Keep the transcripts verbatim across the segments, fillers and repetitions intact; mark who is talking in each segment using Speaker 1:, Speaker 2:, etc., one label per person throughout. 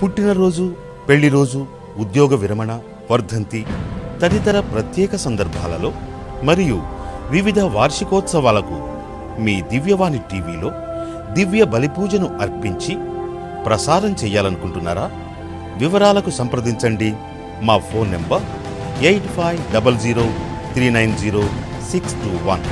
Speaker 1: పుట్టినరోజు, పెళ్లి రోజు, ఉద్యోగ విరమణ, వర్ధంతి తదితర ప్రత్యేక సందర్భాలలో మరియు వివిధ వార్షికోత్సవాలకు మీ దివ్యవాణి టీవీలో దివ్య బలిపూజను అర్పించి ప్రసారం చేయాలనుకుంటున్నారా? వివరాలకు సంప్రదించండి మా phone number eight five double zero three nine zero six two one.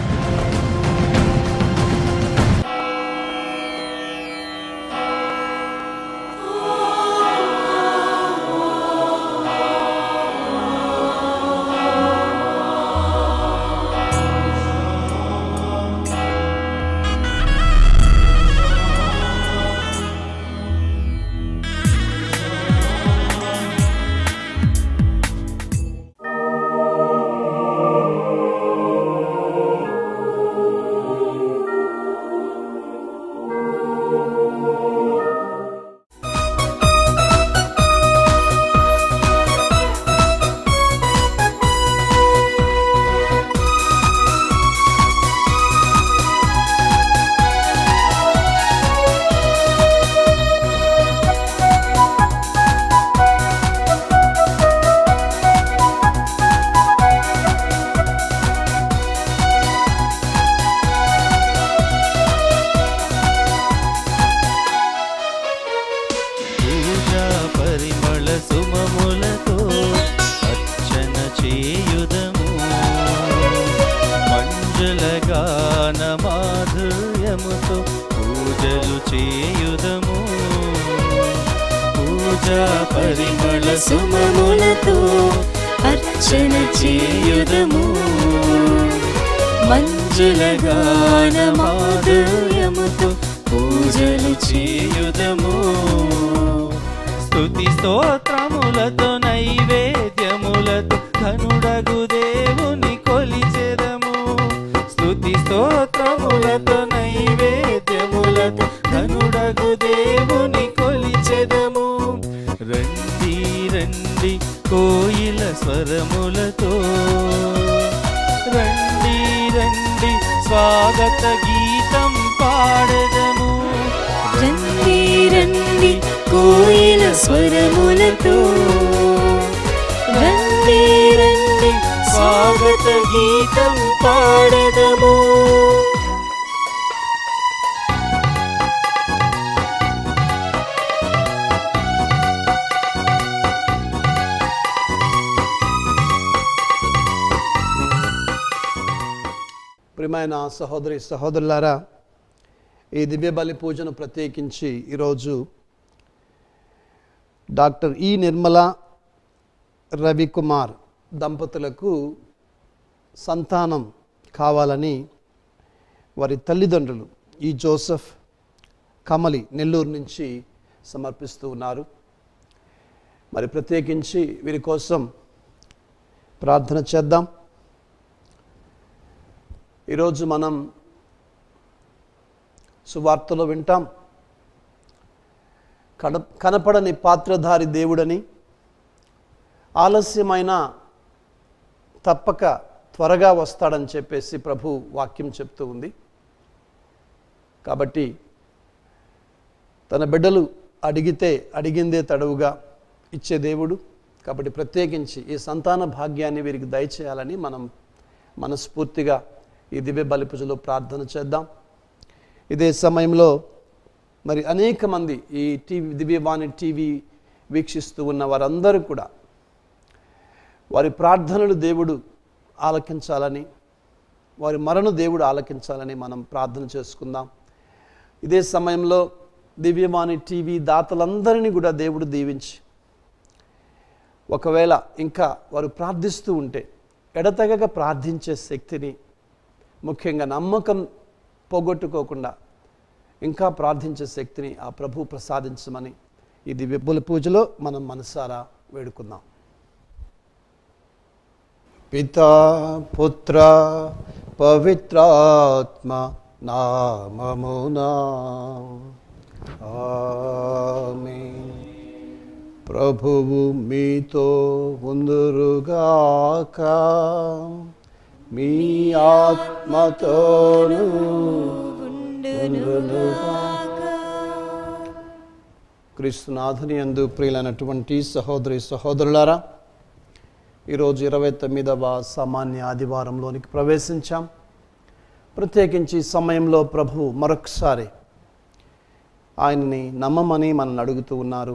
Speaker 2: పరిమళ సుమములతో అర్చన చేయుదము, మంజుల గాన మాధుర్యముతో పూజలు చేయుదము. స్తుతి స్తోత్రములతో నైవేద్యములతో ధనుడగు దేవుని కొలిచెదము. స్తుతి స్తోత్రములతో నైవేద్యములతో ధనుడగు దేవుని కొలిచెదము. రండి రండి కోయిల స్వరములతో, రండి రండి స్వాగత గీతం పాడదము. రండి రండి కోయిల స్వరములతో, రండి రండి స్వాగత గీతం పాడదము.
Speaker 3: ప్రియమైన సహోదరి సహోదరులారా, ఈ దివ్య బలి పూజను ప్రత్యేకించి ఈరోజు డాక్టర్ ఈ నిర్మల రవికుమార్ దంపతులకు సంతానం కావాలని వారి తల్లిదండ్రులు ఈ జోసెఫ్ కమలి నెల్లూరు నుంచి సమర్పిస్తూ ఉన్నారు. మరి ప్రత్యేకించి వీరి కోసం ప్రార్థన చేద్దాం. ఈరోజు మనం సువార్తలో వింటాం, కడ కనపడని పాత్రధారి దేవుడని, ఆలస్యమైన తప్పక త్వరగా వస్తాడని చెప్పేసి ప్రభు వాక్యం చెప్తూ ఉంది. కాబట్టి తన బిడ్డలు అడిగితే అడిగిందే తడవుగా ఇచ్చే దేవుడు. కాబట్టి ప్రత్యేకించి ఈ సంతాన భాగ్యాన్ని వీరికి దయచేయాలని మనం మనస్ఫూర్తిగా ఈ దివ్య బలి పూజలో ప్రార్థన చేద్దాం. ఇదే సమయంలో మరి అనేక మంది ఈ టీవీ దివ్యవాణి టీవీ వీక్షిస్తూ ఉన్న వారందరూ కూడా వారి ప్రార్థనలు దేవుడు ఆలకించాలని, వారి మరణు దేవుడు ఆలకించాలని మనం ప్రార్థన చేసుకుందాం. ఇదే సమయంలో దివ్యవాణి టీవీ దాతలందరినీ కూడా దేవుడు దీవించి, ఒకవేళ ఇంకా వారు ప్రార్థిస్తూ ఉంటే ఎడతెగక ప్రార్థించే శక్తిని, ముఖ్యంగా నమ్మకం పోగొట్టుకోకుండా ఇంకా ప్రార్థించే శక్తిని ఆ ప్రభు ప్రసాదించమని ఈ దివ్య బలి పూజలో మనం మనసారా వేడుకుందాం. పితా పుత్ర పవిత్రాత్మ నామమునా ఆమేన్. ప్రభువు మీతో ఉందురుగాక, మీ ఆత్మతోను ఉండునుగాక. క్రీస్తునాథుని యందు ప్రియులైనటువంటి సహోదరి సహోదరులారా, ఈరోజు ఇరవై తొమ్మిదవ సామాన్య ఆదివారంలోనికి ప్రవేశించాం. ప్రత్యేకించి సమయంలో ప్రభు మరొకసారి ఆయనని నమ్మమని మనల్ని అడుగుతూ ఉన్నారు.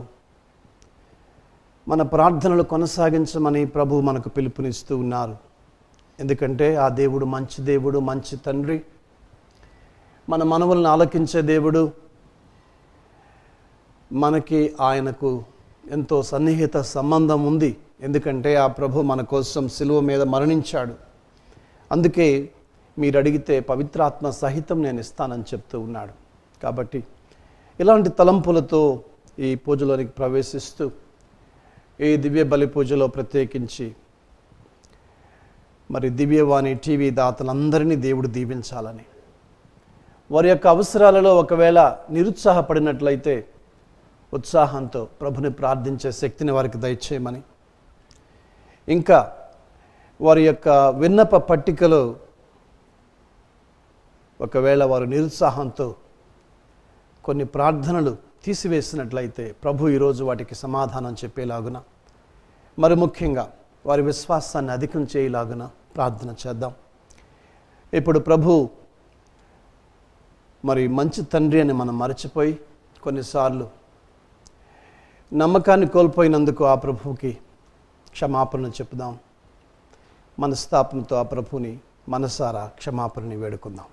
Speaker 3: మన ప్రార్థనలు కొనసాగించమని ప్రభు మనకు పిలుపునిస్తూ ఉన్నారు. ఎందుకంటే ఆ దేవుడు మంచి దేవుడు, మంచి తండ్రి, మన మనవులను ఆలకించే దేవుడు. మనకి ఆయనకు ఎంతో సన్నిహిత సంబంధం ఉంది. ఎందుకంటే ఆ ప్రభు మన కోసం సిలువ మీద మరణించాడు. అందుకే మీరు అడిగితే పవిత్రాత్మ సహితం నేను ఇస్తానని చెప్తూ ఉన్నాడు. కాబట్టి ఇలాంటి తలంపులతో ఈ పూజలోనికి ప్రవేశిస్తూ ఈ దివ్య బలి పూజలో ప్రత్యేకించి మరి దివ్యవాణి టీవీ దాతలందరినీ దేవుడు దీవించాలని, వారి యొక్క అవసరాలలో ఒకవేళ నిరుత్సాహపడినట్లయితే ఉత్సాహంతో ప్రభుని ప్రార్థించే శక్తిని వారికి దయచేయమని, ఇంకా వారి యొక్క విన్నప పట్టికలో ఒకవేళ వారు నిరుత్సాహంతో కొన్ని ప్రార్థనలు తీసివేసినట్లయితే ప్రభు ఈరోజు వాటికి సమాధానం చెప్పేలాగున, మరి ముఖ్యంగా వారి విశ్వాసాన్ని అధికం చేయలాగున ప్రార్థన చేద్దాం. ఇప్పుడు ప్రభు మరి మంచి తండ్రి అని మనం మరచిపోయి కొన్నిసార్లు నమ్మకాన్ని కోల్పోయినందుకు ఆ ప్రభువుకి క్షమాపణ చెప్పుదాం. మనస్తాపంతో ఆ ప్రభుని మనసారా క్షమాపణని వేడుకుందాం.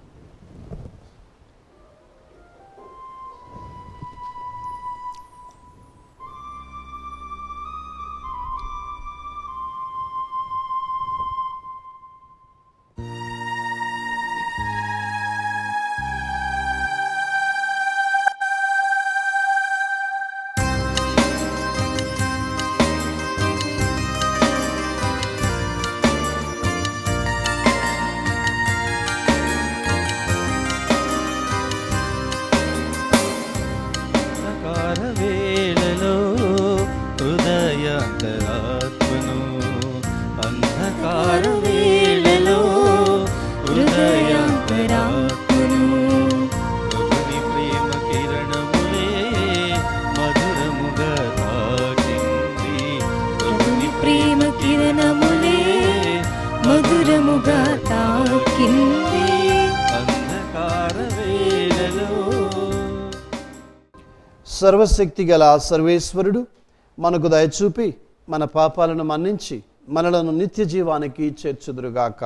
Speaker 3: సర్వశక్తి గల సర్వేశ్వరుడు మనకు దయచూపి మన పాపాలను మన్నించి మనలను నిత్య జీవానికి చేర్చుదురుగాక.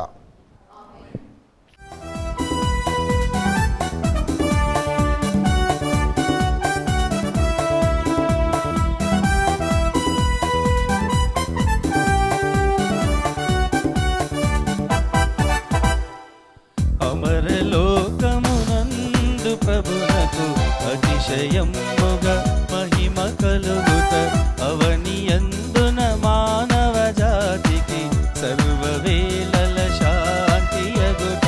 Speaker 2: అమరలోకమునందు ప్రభునకు అతిశయముగా మహిమ కలుగుట, అవనియందున మానవ జాతికి సర్వవేళల శాంతి అగుట.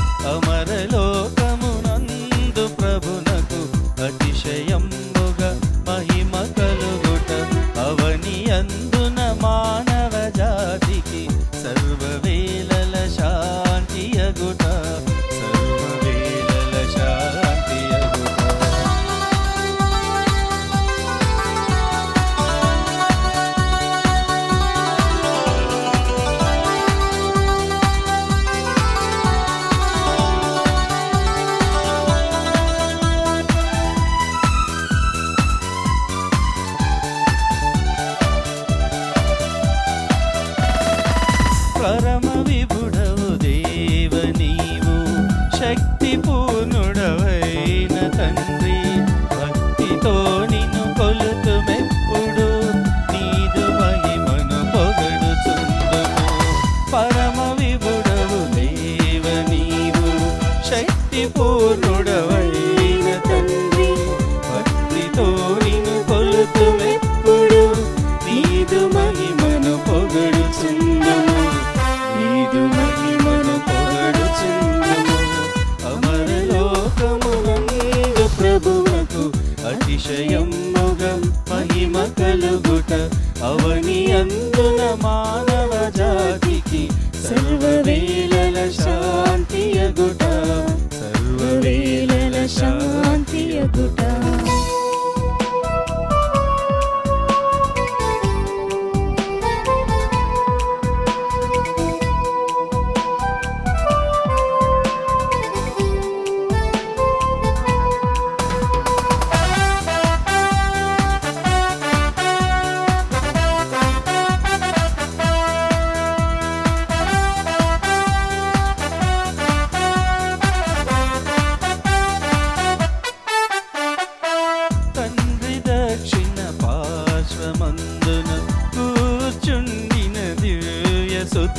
Speaker 2: అమరలోకమునందు ప్రభునకు అతిశయముగా మహిమ కలుగుట, అవనియందున మానవ జాతికి సర్వవేళల శాంతి అగుట. సర్వవేళల శాంతి అగుట.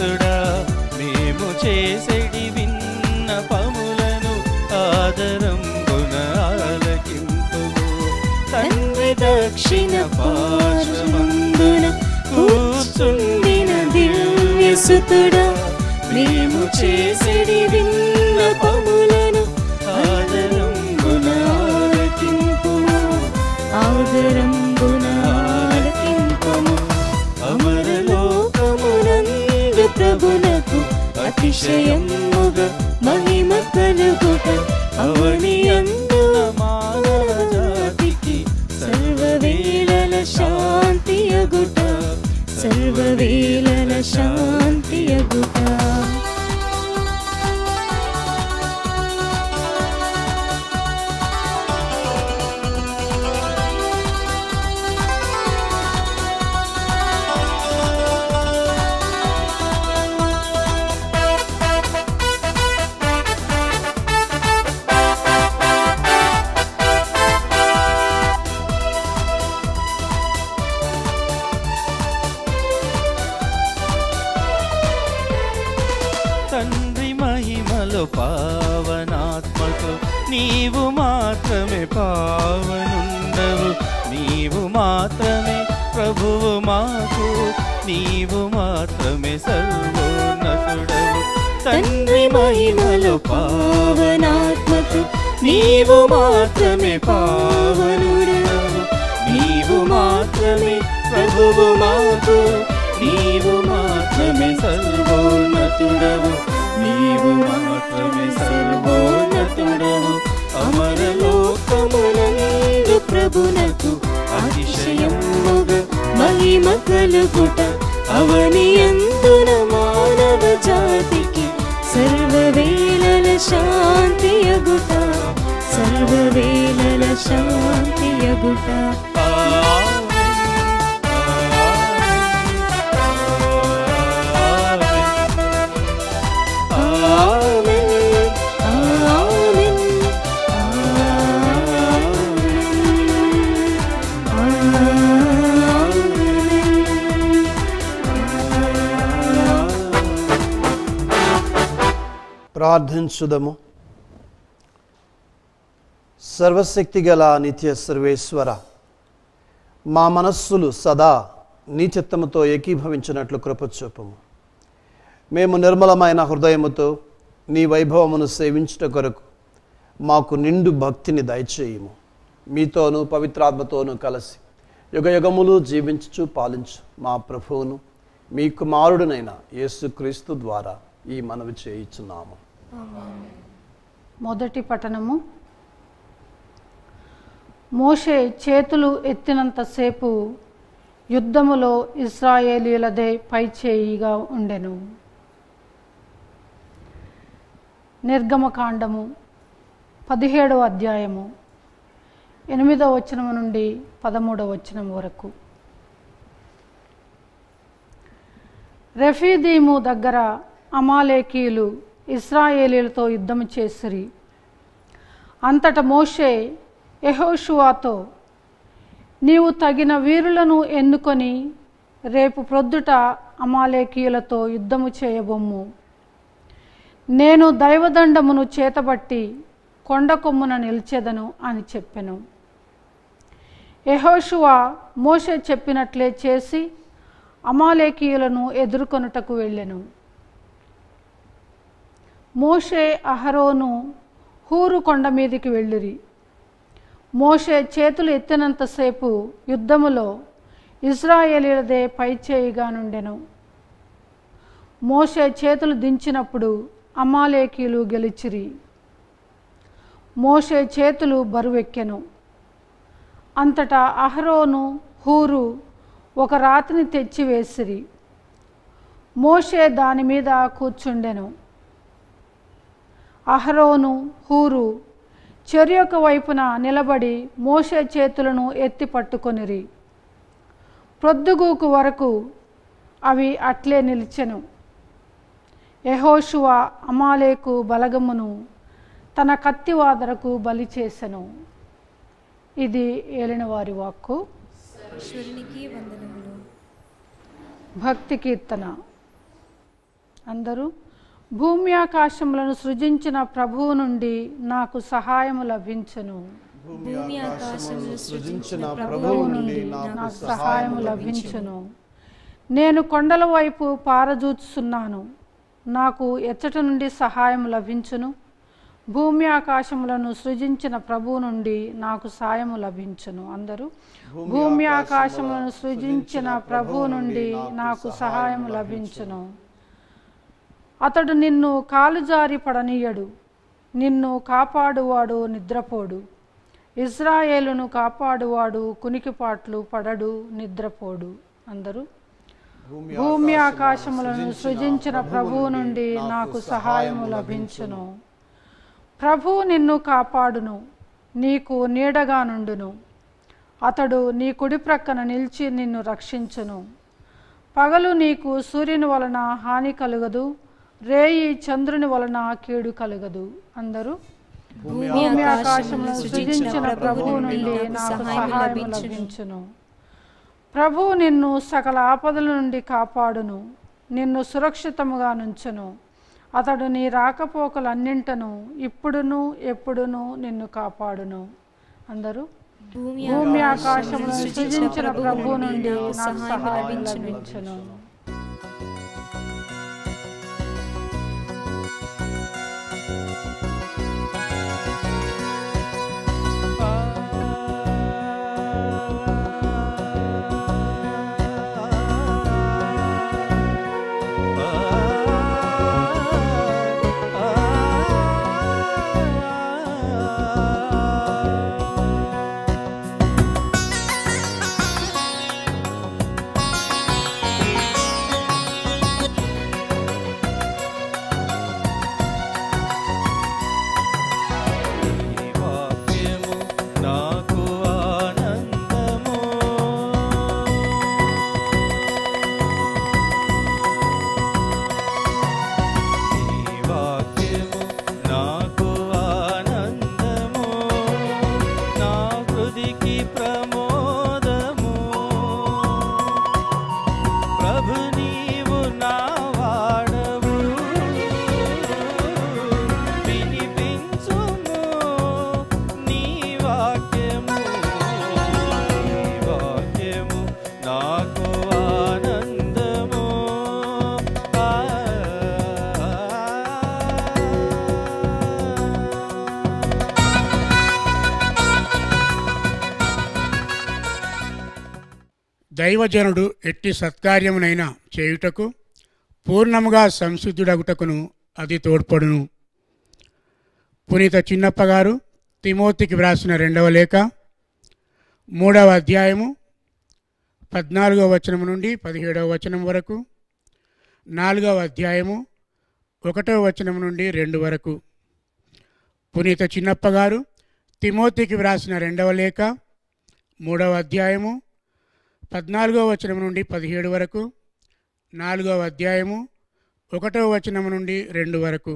Speaker 2: సర్వోన్నతుడా మేము చేసేడి విన్నపములను ఆదరంబున ఆలకింపుము. తండ్రి దక్షిణ పార్శ్వమందున కూర్చుండిన దివ్యసుతుడా మేము చేసేడి విన్నపములను ఆదరంబున ఆలకింపుము. ఆదరంబున ఆలకింపుము. అమరలోకమునందు ప్రభునకు అతిశయముగా మహిమ కలుగుట అవనియందు మానవ జాతికి సర్వవేళల శాంతియగుట సర్వవేళల శాంతియగుట. తండ్రి మహిమలో పావనాత్మతో నీవు మాత్రమే పావనుండవు. నీవు మాత్రమే ప్రభువు మాకు, నీవు మాత్రమే సర్వోన్నతుడవు. తండ్రి మహిమలో పావనాత్మతో నీవు మాత్రమే పావనుడవు. నీవు మాత్రమే ప్రభువు మాకు, నీవు మాత్రమే సర్వోన్నతుడవు. నీవు మాత్రమే సర్వోన్నతుడవు. అమరలోకమునందు ప్రభునకు అతిశయముగా మహిమ కలుగుట అవనియందున మానవ జాతికి సర్వవేళల శాంతియగుట సర్వవేళల శాంతియగుట.
Speaker 3: ప్రార్థించుదము. సర్వశక్తిగల నిత్య సర్వేశ్వర, మా మనస్సులు సదా నీ చిత్తముతో ఏకీభవించినట్లు కృపచూపము. మేము నిర్మలమైన హృదయముతో నీ వైభవమును సేవించుట కొరకు మాకు నిండు భక్తిని దయచేయము. మీతోనూ పవిత్రాత్మతోనూ కలిసి యుగ యుగములు జీవించుచు పాలించు మా ప్రభువును మీ కుమారుడునైన యేసుక్రీస్తు ద్వారా ఈ మనవి చేయుచున్నాము.
Speaker 4: మొదటి పఠనము. మోషే చేతులు ఎత్తినంతసేపు యుద్ధములో ఇశ్రాయేలీయులదే పైచేయిగా ఉండెను. నిర్గమకాండము పదిహేడవ అధ్యాయము ఎనిమిదవ వచనం నుండి పదమూడవ వచనం వరకు. రెఫీదీము దగ్గర అమాలేకీయులు ఇశ్రాయేలీలతో యుద్ధము చేసిరి. అంతట మోషే యెహోషువాతో, నీవు తగిన వీరులను ఎన్నుకొని రేపు ప్రొద్దుట అమాలేకీయులతో యుద్ధము చేయబొమ్ము. నేను దైవదండమును చేతబట్టి కొండ కొమ్మున నిలిచెదను అని చెప్పెను. యెహోషువ మోషే చెప్పినట్లే చేసి అమాలేకీయులను ఎదుర్కొనుటకు వెళ్ళెను. మోషే అహరోను హూరు కొండ మీదికి వెళ్ళిరి. మోషే చేతులు ఎత్తినంతసేపు యుద్ధములో ఇశ్రాయేలీయులదే పైచేయిగా నుండెను. మోషే చేతులు దించినప్పుడు అమాలేకీయులు గెలిచిరి. మోషే చేతులు బరువెక్కెను. అంతటా అహరోను హూరు ఒక రాతిని తెచ్చి వేసిరి. మోషే దాని మీద కూర్చుండెను. అహరోను హూరు చెరియొక వైపున నిలబడి మోషే చేతులను ఎత్తి పట్టుకొనిరి. ప్రొద్దుగూకు వరకు అవి అట్లే నిలిచెను. యెహోషువ అమాలేకు బలగమును తన కత్తివాదరకు బలి చేసెను. ఇది ఏలినవారి వాక్కు. భక్తి కీర్తన. అందరూ భూమి ఆకాశములను సృజించిన ప్రభువు నుండి నాకు సహాయము లభించును.
Speaker 2: భూమి ఆకాశములను
Speaker 3: సృజించిన
Speaker 4: ప్రభువు నుండి నాకు సహాయము లభించును. నేను కొండల వైపు పారజూచుచున్నాను, నాకు ఎచ్చట నుండి సహాయం లభించును. భూమి ఆకాశములను సృజించిన ప్రభువు నుండి నాకు సాయము లభించును. అందరూ భూమి ఆకాశములను సృజించిన ప్రభువు నుండి నాకు సహాయం లభించును. అతడు నిన్ను కాలుజారి పడనీయడు, నిన్ను కాపాడువాడు నిద్రపోడు. ఇజ్రాయేలును కాపాడువాడు కునికిపాట్లు పడడు, నిద్రపోడు. అందరూ భూమి ఆకాశములను సృజించిన ప్రభువు నుండి నాకు సహాయము లభించును. ప్రభువు నిన్ను కాపాడును, నీకు నీడగా నుండును. అతడు నీ కుడి ప్రక్కన నిలిచి నిన్ను రక్షించును. పగలు నీకు సూర్యుని వలన హాని కలుగదు, రేయి చంద్రుని వలన కీడు కలుగదు. అందరూ భూమి ఆకాశములను సృజించిన ప్రభువు నుండి నాకు సహాయము లభించును. ప్రభువు నిన్ను సకల ఆపదల నుండి కాపాడును, నిన్ను సురక్షితముగా నుంచును. అతడు నీ రాకపోకలన్నింటను ఇప్పుడును ఎప్పుడును నిన్ను కాపాడును. అందరూ భూమి ఆకాశములను సృజించిన ప్రభువు నుండి నాకు సహాయం లభించును.
Speaker 5: దైవజనుడు ఎట్టి సత్కార్యమునైనా చేయుటకు పూర్ణముగా సంసిద్ధుడగుటకును అది తోడ్పడును. పునీత చిన్నప్ప గారు తిమోతికి వ్రాసిన రెండవ లేఖ మూడవ అధ్యాయము పద్నాలుగవ వచనం నుండి పదిహేడవ వచనం వరకు, నాలుగవ అధ్యాయము ఒకటవ వచనం నుండి రెండు వరకు. పునీత చిన్నప్ప గారు తిమోతికి వ్రాసిన రెండవ లేఖ మూడవ అధ్యాయము పద్నాలుగవ వచనం నుండి పదిహేడు వరకు, నాలుగవ అధ్యాయము ఒకటవ వచనం నుండి రెండు వరకు.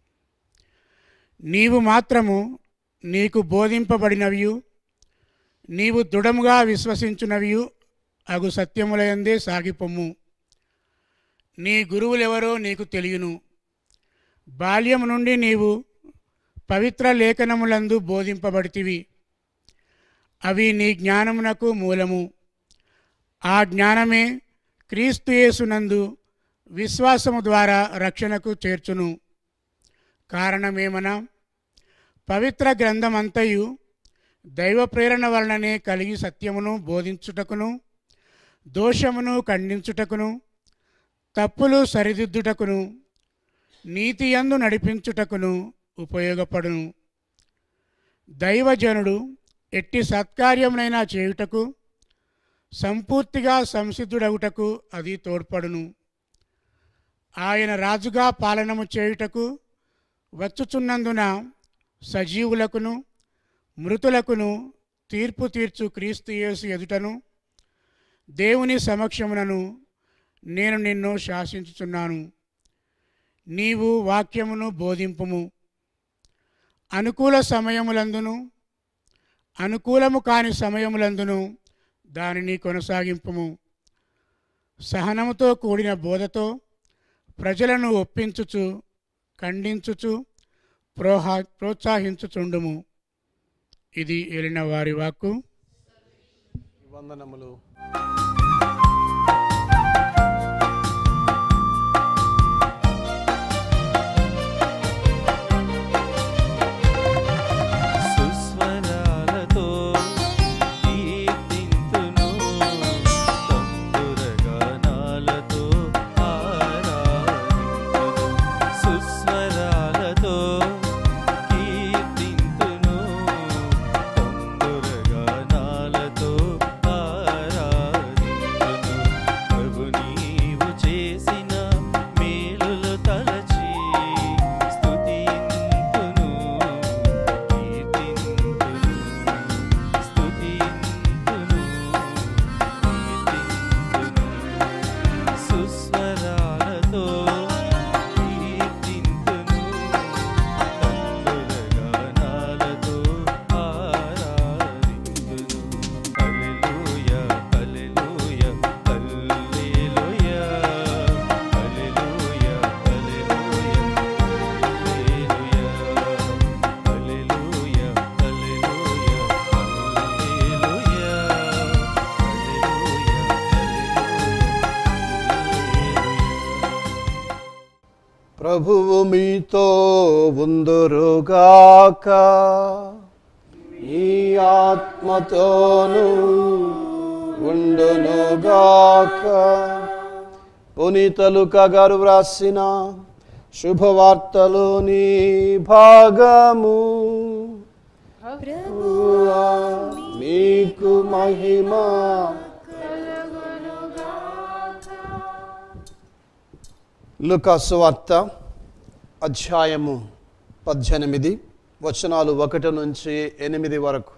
Speaker 5: నీవు మాత్రము నీకు బోధింపబడినవియు నీవు దృఢముగా విశ్వసించునవియు అగు సత్యములయందే సాగిపొమ్ము. నీ గురువులెవరో నీకు తెలియను. బాల్యము నుండి నీవు పవిత్ర లేఖనములందు బోధింపబడితివి. అవి నీ జ్ఞానమునకు మూలము. ఆ జ్ఞానమే క్రీస్తు యేసునందు విశ్వాసము ద్వారా రక్షణకు చేర్చును. కారణమేమనా, పవిత్ర గ్రంథమంతయు దైవ ప్రేరణ వలననే కలిగి సత్యమును బోధించుటకును, దోషమును ఖండించుటకును, తప్పులు సరిదిద్దుటకును, నీతియందు నడిపించుటకును ఉపయోగపడును. దైవజనుడు ఎట్టి సత్కార్యమునైనా చేయుటకు సంపూర్తిగా సంసిద్ధుడగుటకు అది తోడ్పడును. ఆయన రాజుగా పాలనము చేయుటకు వచ్చుచున్నందున సజీవులకును మృతులకును తీర్పు తీర్చు క్రీస్తు యేసు ఎదుటను దేవుని సమక్షమునను నేను నిన్ను శాసించుచున్నాను. నీవు వాక్యమును బోధింపుము. అనుకూల సమయములందును అనుకూలము కాని సమయములందును దానిని కొనసాగింపుము. సహనముతో కూడిన బోధతో ప్రజలను ఒప్పించుచు ఖండించుచు ప్రోహా ప్రోత్సహించుచుండుము. ఇది ఏలిన వారి వాక్కు.
Speaker 3: వందనములు. ప్రభువు మీతో ఉందురుగాక, ఈ ఆత్మతోను ఉండునుగాక. పునీత లూకా గారు వ్రాసిన శుభవార్తలోని భాగము. ప్రభువా మీకు మహిమ. లూకా సువార్త అధ్యాయము పద్దెనిమిది వచనాలు ఒకటి నుంచి ఎనిమిది వరకు.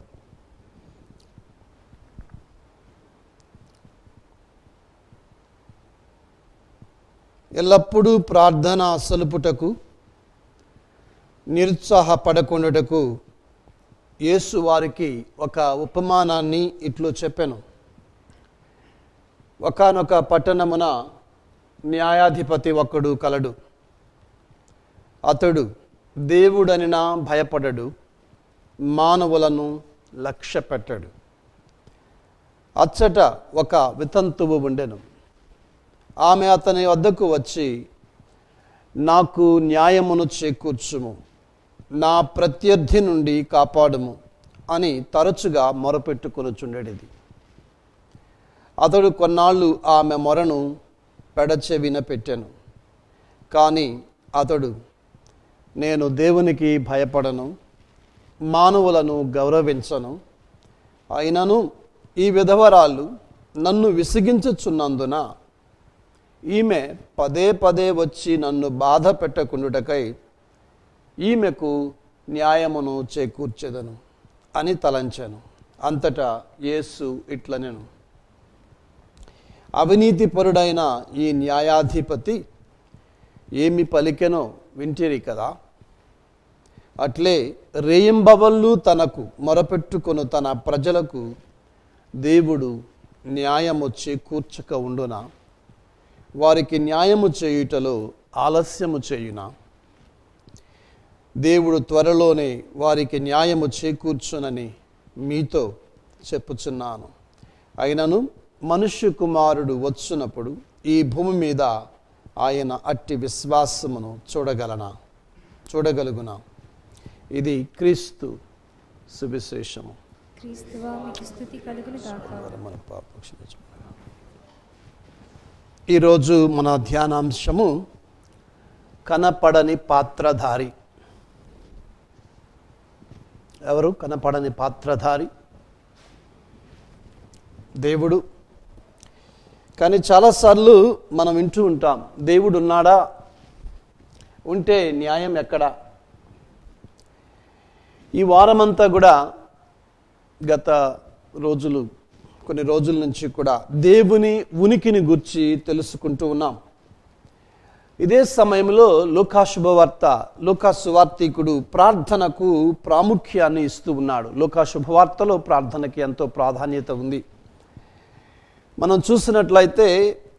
Speaker 3: ఎల్లప్పుడూ ప్రార్థన సలుపుటకు నిరుత్సాహపడకుండాటకు యేసు వారికి ఒక ఉపమానాన్ని ఇట్లు చెప్పెను. ఒకానొక పట్టణమున న్యాయాధిపతి ఒకడు కలడు. అతడు దేవుడనినా భయపడడు, మానవులను లక్ష్య పెట్టడు. అచ్చట ఒక వితంతువు ఉండెను. ఆమె అతని వద్దకు వచ్చి, నాకు న్యాయమును చేకూర్చుము, నా ప్రత్యర్థి నుండి కాపాడుము అని తరచుగా మొరపెట్టుకొనుచుండెడిది. అతడు కొన్నాళ్ళు ఆమె మొరను పెడచెవిన పెట్టెను. కానీ అతడు, నేను దేవునికి భయపడను, మానవులను గౌరవించను, అయినను ఈ విధవరాలు నన్ను విసిగించుచున్నందున ఈమె పదే పదే వచ్చి నన్ను బాధ పెట్టకుండుటకై ఈమెకు న్యాయమును చేకూర్చెదను అని తలంచాను. అంతటా యేసు ఇట్లనెను, అవినీతిపరుడైన ఈ న్యాయాధిపతి ఏమి పలికెనో వింటిరి కదా. అట్లే రేయింబవళ్ళు తనకు మొరపెట్టుకొను తన ప్రజలకు దేవుడు న్యాయము చేకూర్చక ఉండునా? వారికి న్యాయము చేయుటలో ఆలస్యము చేయునా? దేవుడు త్వరలోనే వారికి న్యాయము చేకూర్చునని మీతో చెప్పుచున్నాను. అయినను మనుష్య కుమారుడు వచ్చునప్పుడు ఈ భూమి మీద ఆయన అట్టి విశ్వాసమును చూడగలనా చూడగలుగునా? ఇది క్రీస్తు సువిశేషము.
Speaker 2: క్రీస్తువా మీకు స్తుతి కలుగును గాక.
Speaker 3: మన పాప క్షమించు. ఈరోజు మన ధ్యానాంశము కనపడని పాత్రధారి. ఎవరు కనపడని పాత్రధారి? దేవుడు. కానీ చాలాసార్లు మనం వింటూ ఉంటాం, దేవుడు ఉన్నాడా, ఉంటే న్యాయం ఎక్కడా? ఈ వారమంతా కూడా, గత రోజులు కొన్ని రోజుల నుంచి కూడా దేవుని ఉనికిని గురించి తెలుసుకుంటూ ఉన్నాం. ఇదే సమయంలో లూకా శుభవార్త లూకా సువార్తికుడు ప్రార్థనకు ప్రాముఖ్యాన్ని ఇస్తూ ఉన్నాడు. లూకా శుభవార్తలో ప్రార్థనకి ఎంతో ప్రాధాన్యత ఉంది. మనం చూసినట్లయితే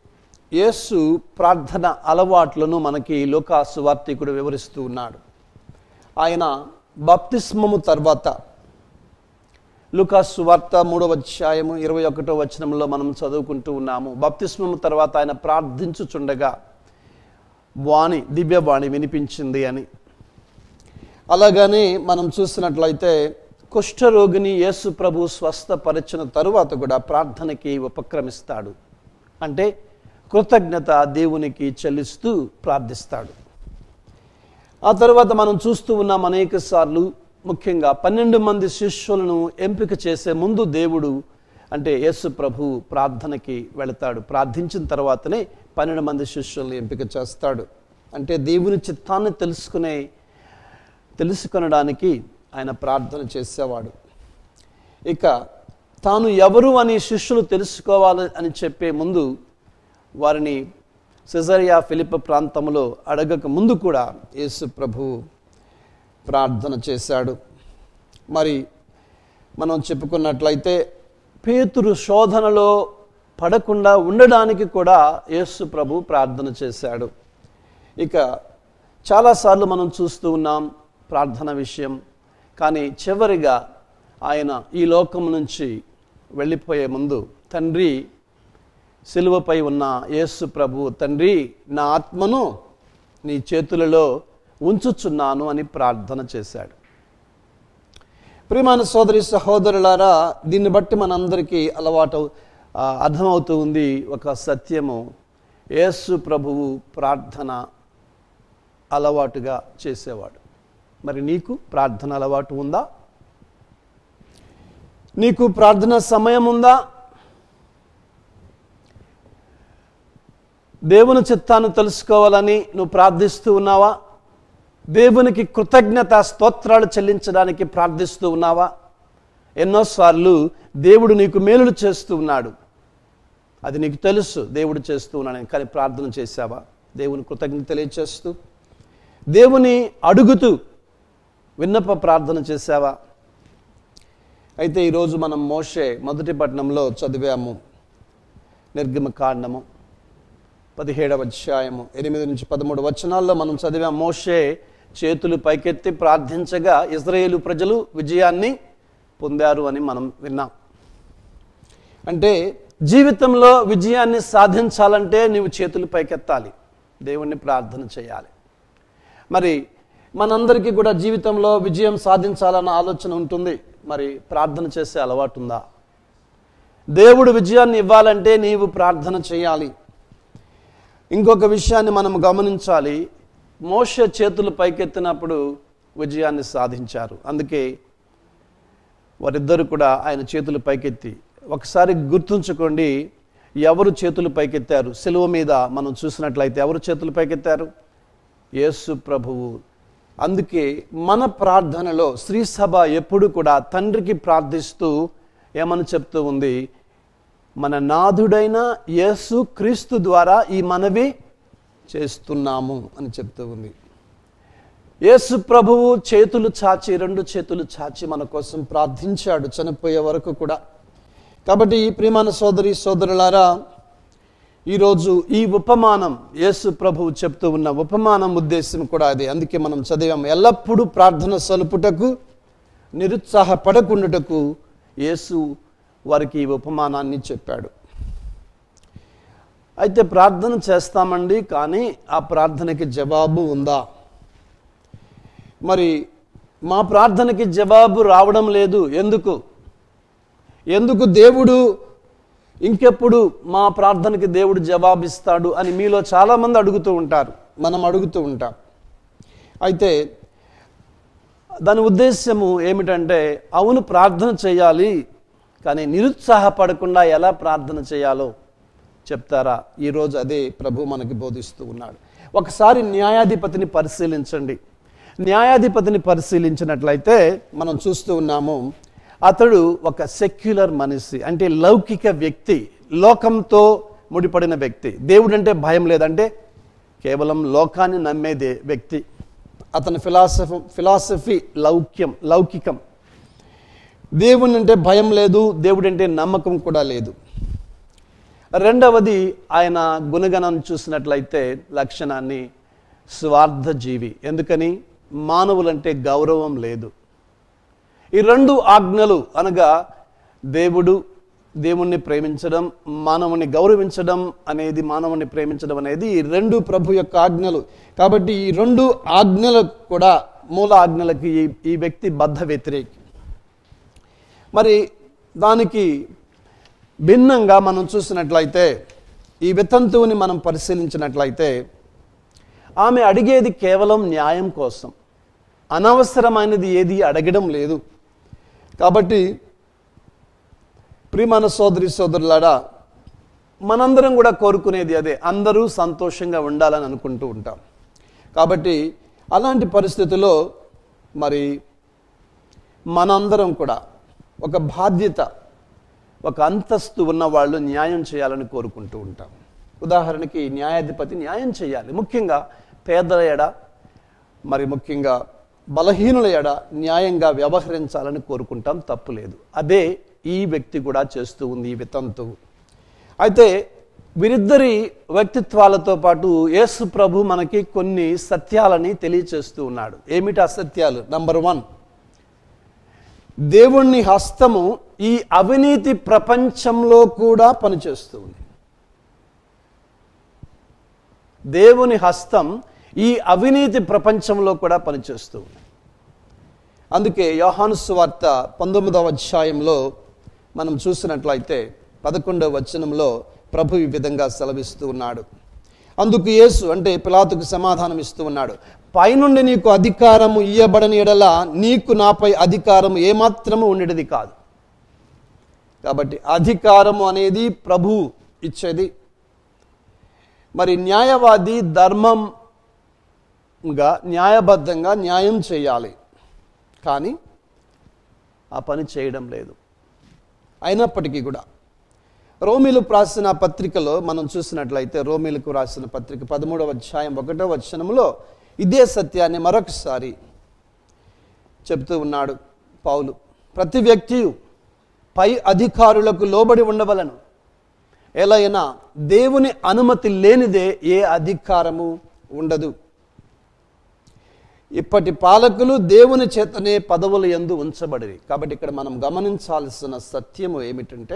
Speaker 3: యేసు ప్రార్థన అలవాట్లను మనకి లూకా సువార్తికుడు వివరిస్తూ ఉన్నాడు. ఆయన బాప్తిస్మము తర్వాత లూకా సువార్త మూడవ అధ్యాయము ఇరవై ఒకటో వచనంలో మనం చదువుకుంటూ ఉన్నాము. బాప్తిస్మము తర్వాత ఆయన ప్రార్థించుచుండగా వాణి దివ్యవాణి వినిపించింది అని. అలాగనే మనం చూసినట్లయితే కుష్ఠరోగిని యేసు ప్రభు స్వస్థపరిచిన తరువాత కూడా ప్రార్థనకి ఉపక్రమిస్తాడు. అంటే కృతజ్ఞత దేవునికి చెల్లిస్తూ ప్రార్థిస్తాడు. ఆ తర్వాత మనం చూస్తూ ఉన్నాం అనేక సార్లు, ముఖ్యంగా పన్నెండు మంది శిష్యులను ఎంపిక చేసే ముందు దేవుడు అంటే యేసు ప్రభు ప్రార్థనకి వెళతాడు. ప్రార్థించిన తర్వాతనే పన్నెండు మంది శిష్యులను ఎంపిక చేస్తాడు. అంటే దేవుని చిత్తాన్ని తెలుసుకునే తెలుసుకొనడానికి ఆయన ప్రార్థన చేసేవాడు. ఇక తాను ఎవరు అని శిష్యులు తెలుసుకోవాలి అని చెప్పే ముందు వారిని సెజరియా ఫిలిప్ప ప్రాంతంలో అడగక ముందు కూడా యేసు ప్రభువు ప్రార్థన చేశాడు. మరి మనం చెప్పుకున్నట్లయితే పేతురు శోధనలో పడకుండా ఉండడానికి కూడా యేసు ప్రభు ప్రార్థన చేశాడు. ఇక చాలాసార్లు మనం చూస్తూ ఉన్నాం ప్రార్థన విషయం. కానీ చివరిగా ఆయన ఈ లోకం నుంచి వెళ్ళిపోయే ముందు తండ్రి, సిలువపై ఉన్న యేసు ప్రభు, తండ్రి నా ఆత్మను నీ చేతులలో ఉంచుచున్నాను అని ప్రార్థన చేశాడు. ప్రియమైన సోదరి సహోదరులారా, దీన్ని బట్టి మనందరికీ అలవాటు అర్థమవుతూ ఉంది ఒక సత్యము. యేసు ప్రభువు ప్రార్థన అలవాటుగా చేసేవాడు. మరి నీకు ప్రార్థన అలవాటు ఉందా? నీకు ప్రార్థన సమయం ఉందా? దేవుని చిత్తాన్ని తెలుసుకోవాలని నువ్వు ప్రార్థిస్తూ ఉన్నావా? దేవునికి కృతజ్ఞత స్తోత్రాలు చెల్లించడానికి ప్రార్థిస్తూ ఉన్నావా? ఎన్నోసార్లు దేవుడు నీకు మేలులు చేస్తూ ఉన్నాడు, అది నీకు తెలుసు దేవుడు చేస్తూ ఉన్నాడని. కానీ ప్రార్థన చేశావా? దేవుని కృతజ్ఞత తెలియచేస్తూ, దేవుని అడుగుతూ విన్నప ప్రార్థన చేశావా? అయితే ఈరోజు మనం మోషే మొదటి పట్టణంలో చదివాము. నిర్గమకాండము పదిహేడవ అధ్యాయము ఎనిమిది నుంచి పదమూడు వచనాల్లో మనం చదివాం. మోషే చేతులు పైకెత్తి ప్రార్థించగా ఇశ్రాయేలు ప్రజలు విజయాన్ని పొందారు అని మనం విన్నాం. అంటే జీవితంలో విజయాన్ని సాధించాలంటే నీవు చేతులు పైకెత్తాలి, దేవుణ్ణి ప్రార్థన చేయాలి. మరి మనందరికీ కూడా జీవితంలో విజయం సాధించాలన్న ఆలోచన ఉంటుంది. మరి ప్రార్థన చేసే అలవాటు ఉందా? దేవుడు విజయాన్ని ఇవ్వాలంటే నీవు ప్రార్థన చేయాలి. ఇంకొక విషయాన్ని మనం గమనించాలి. మోషే చేతులు పైకెత్తినప్పుడు విజయాన్ని సాధించారు. అందుకే వారిద్దరు కూడా ఆయన చేతులు పైకెత్తి, ఒకసారి గుర్తుంచుకోండి, ఎవరు చేతులు పైకెత్తారు? సిలువ మీద మనం చూసినట్లయితే ఎవరు చేతులు పైకెత్తారు? యేసు ప్రభువు. అందుకే మన ప్రార్థనలో శ్రీ సభ ఎప్పుడు కూడా తండ్రికి ప్రార్థిస్తూ ఏమని చెప్తూ ఉంది? మన నాథుడైన యేసు క్రీస్తు ద్వారా ఈ మనవి చేస్తున్నాము అని చెప్తూ ఉంది. యేసు ప్రభువు చేతులు చాచి, రెండు చేతులు చాచి మన కోసం ప్రార్థించాడు చనిపోయే వరకు కూడా. కాబట్టి ఈ ప్రియమైన సోదరి సోదరులారా, ఈరోజు ఈ ఉపమానం యేసు ప్రభువు చెప్తూ ఉన్న ఉపమానం ఉద్దేశం కూడా అది. అందుకే మనం చదివాము, ఎల్లప్పుడూ ప్రార్థన సలుపుటకు నిరుత్సాహపడకుండుటకు యేసు వారికి ఈ ఉపమానాన్ని చెప్పాడు. అయితే ప్రార్థన చేస్తామండి, కానీ ఆ ప్రార్థనకి జవాబు ఉందా? మరి మా ప్రార్థనకి జవాబు రావడం లేదు, ఎందుకు ఎందుకు దేవుడు ఇంకెప్పుడు మా ప్రార్థనకి దేవుడు జవాబిస్తాడు అని మీలో చాలామంది అడుగుతూ ఉంటారు, మనం అడుగుతూ ఉంటాం. అయితే దాని ఉద్దేశము ఏమిటంటే, అవును ప్రార్థన చేయాలి, కానీ నిరుత్సాహపడకుండా ఎలా ప్రార్థన చేయాలో చెప్తారా? ఈరోజు అదే ప్రభు మనకి బోధిస్తూ ఉన్నాడు. ఒకసారి న్యాయాధిపతిని పరిశీలించండి. న్యాయాధిపతిని పరిశీలించినట్లయితే మనం చూస్తూ ఉన్నాము, అతడు ఒక సెక్యులర్ మనిషి, అంటే లౌకిక వ్యక్తి, లోకంతో ముడిపడిన వ్యక్తి. దేవుడు అంటే భయం లేదంటే కేవలం లోకాన్ని నమ్మేదే వ్యక్తి. అతని ఫిలాసఫీ ఫిలాసఫీ లౌక్యం లౌకికం. దేవుని అంటే భయం లేదు, దేవుడు అంటే నమ్మకం కూడా లేదు. రెండవది ఆయన గుణగణం చూసినట్లయితే లక్షణాన్ని స్వార్థ జీవి. ఎందుకని? మానవులంటే గౌరవం లేదు. ఈ రెండు ఆజ్ఞలు అనగా దేవుడు దేవుణ్ణి ప్రేమించడం, మానవుని గౌరవించడం అనేది, మానవుని ప్రేమించడం అనేది ఈ రెండు ప్రభు యొక్క ఆజ్ఞలు. కాబట్టి ఈ రెండు ఆజ్ఞలకు కూడా మూల ఆజ్ఞలకి ఈ వ్యక్తి బద్ధ వ్యతిరేకి. మరి దానికి భిన్నంగా మనం చూసినట్లయితే ఈ వితంతువుని మనం పరిశీలించినట్లయితే ఆమె అడిగేది కేవలం న్యాయం కోసం, అనవసరమైనది ఏది అడగడం లేదు. కాబట్టి ప్రియమైన సోదరి సోదరులారా, మనందరం కూడా కోరుకునేది అదే, అందరూ సంతోషంగా ఉండాలని అనుకుంటూ ఉంటాం. కాబట్టి అలాంటి పరిస్థితుల్లో మరి మనందరం కూడా ఒక బాధ్యత, ఒక అంతస్తు ఉన్న వాళ్ళు న్యాయం చేయాలని కోరుకుంటూ ఉంటాం. ఉదాహరణకి న్యాయాధిపతి న్యాయం చేయాలి, ముఖ్యంగా పేదల ఎడ, మరి ముఖ్యంగా బలహీనుల ఎడ న్యాయంగా వ్యవహరించాలని కోరుకుంటాం, తప్పులేదు. అదే ఈ వ్యక్తి కూడా చేస్తూ ఉంది, ఈ వితంతువు. అయితే వీరిద్దరి వ్యక్తిత్వాలతో పాటు యేసు ప్రభు మనకి కొన్ని సత్యాలని తెలియచేస్తూ ఉన్నాడు. ఏమిటి ఆ సత్యాలు? నంబర్ వన్, దేవుని హస్తము ఈ అవినీతి ప్రపంచంలో కూడా పనిచేస్తూ ఉంది. దేవుని హస్తం ఈ అవినీతి ప్రపంచంలో కూడా పనిచేస్తూ ఉంది. అందుకే యోహాను సువార్త పంతొమ్మిదవ అధ్యాయంలో మనం చూసినట్లయితే పదకొండవ వచనంలో ప్రభు ఈ విధంగా సెలవిస్తూ ఉన్నాడు. అందుకు యేసు అంటే పిలాతుకు సమాధానం ఇస్తూ ఉన్నాడు, పైనుండి నీకు అధికారము ఇయ్యబడని ఎడల నీకు నాపై అధికారం ఏమాత్రము ఉండేది కాదు. కాబట్టి అధికారము అనేది ప్రభు ఇచ్చేది. మరి న్యాయవాది ధర్మంగా న్యాయబద్ధంగా న్యాయం చేయాలి, కానీ ఆ పని చేయడం లేదు. అయినప్పటికీ కూడా రోమీలకు రాసిన పత్రికలో మనం చూసినట్లయితే, రోమీలకు రాసిన పత్రిక పదమూడవ అధ్యాయం ఒకటో వచనంలో ఇదే సత్యాన్ని మరొకసారి చెప్తూ ఉన్నాడు పౌలు. ప్రతి వ్యక్తి పై అధికారులకు లోబడి ఉండవలను, ఎలాగైనా దేవుని అనుమతి లేనిదే ఏ అధికారము ఉండదు. ఇప్పటి పాలకులు దేవుని చేతనే పదవుల యందు ఉంచబడి. కాబట్టి ఇక్కడ మనం గమనించాల్సిన సత్యము ఏమిటంటే,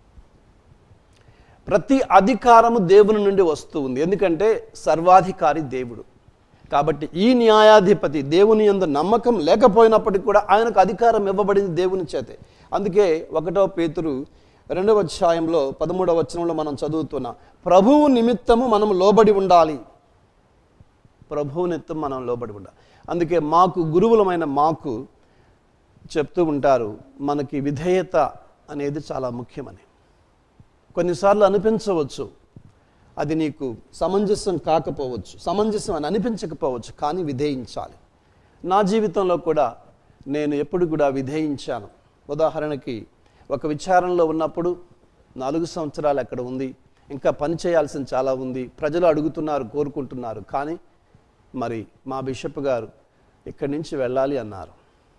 Speaker 3: ప్రతి అధికారము దేవుని నుండి వస్తూ ఉంది. ఎందుకంటే సర్వాధికారి దేవుడు. కాబట్టి ఈ న్యాయాధిపతి దేవుని యందు నమ్మకం లేకపోయినప్పటికీ కూడా ఆయనకు అధికారం ఇవ్వబడింది దేవుని చేతే. అందుకే ఒకటో పేతురు రెండవ అధ్యాయంలో పదమూడవ వచనంలో మనం చదువుతున్నా, ప్రభువు నిమిత్తము మనం లోబడి ఉండాలి. ప్రభువు నిమిత్తం మనం లోబడి ఉండాలి. అందుకే మాకు గురువులమైన మాకు చెప్తూ ఉంటారు, మనకి విధేయత అనేది చాలా ముఖ్యమని. కొన్నిసార్లు అనిపించవచ్చు, అది నీకు సమంజసం కాకపోవచ్చు, సమంజసం అని అనిపించకపోవచ్చు, కానీ విధేయించాలి. నా జీవితంలో కూడా నేను ఎప్పుడు కూడా విధేయించాను. ఉదాహరణకి ఒక విచారణలో ఉన్నప్పుడు నాలుగు సంవత్సరాలు అక్కడ ఉంది, ఇంకా పని చేయాల్సిన చాలా ఉంది, ప్రజలు అడుగుతున్నారు, కోరుకుంటున్నారు, కానీ మరి మా బిషప్ గారు ఇక్కడి నుంచి వెళ్ళాలి అన్నారు.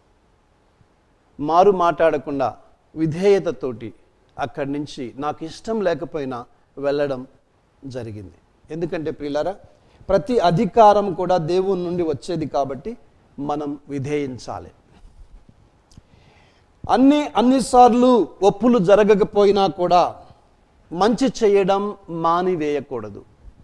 Speaker 3: మారు మాట్లాడకుండా విధేయతతోటి అక్కడి నుంచి నాకు ఇష్టం లేకపోయినా వెళ్ళడం జరిగింది. ఎందుకంటే ప్రియులారా, ప్రతి అధికారం కూడా దేవుని నుండి వచ్చేది, కాబట్టి మనం విధేయించాలి. అన్ని అన్నిసార్లు ఒప్పులు జరగకపోయినా కూడా మంచి చేయడం మానివేయకూడదు.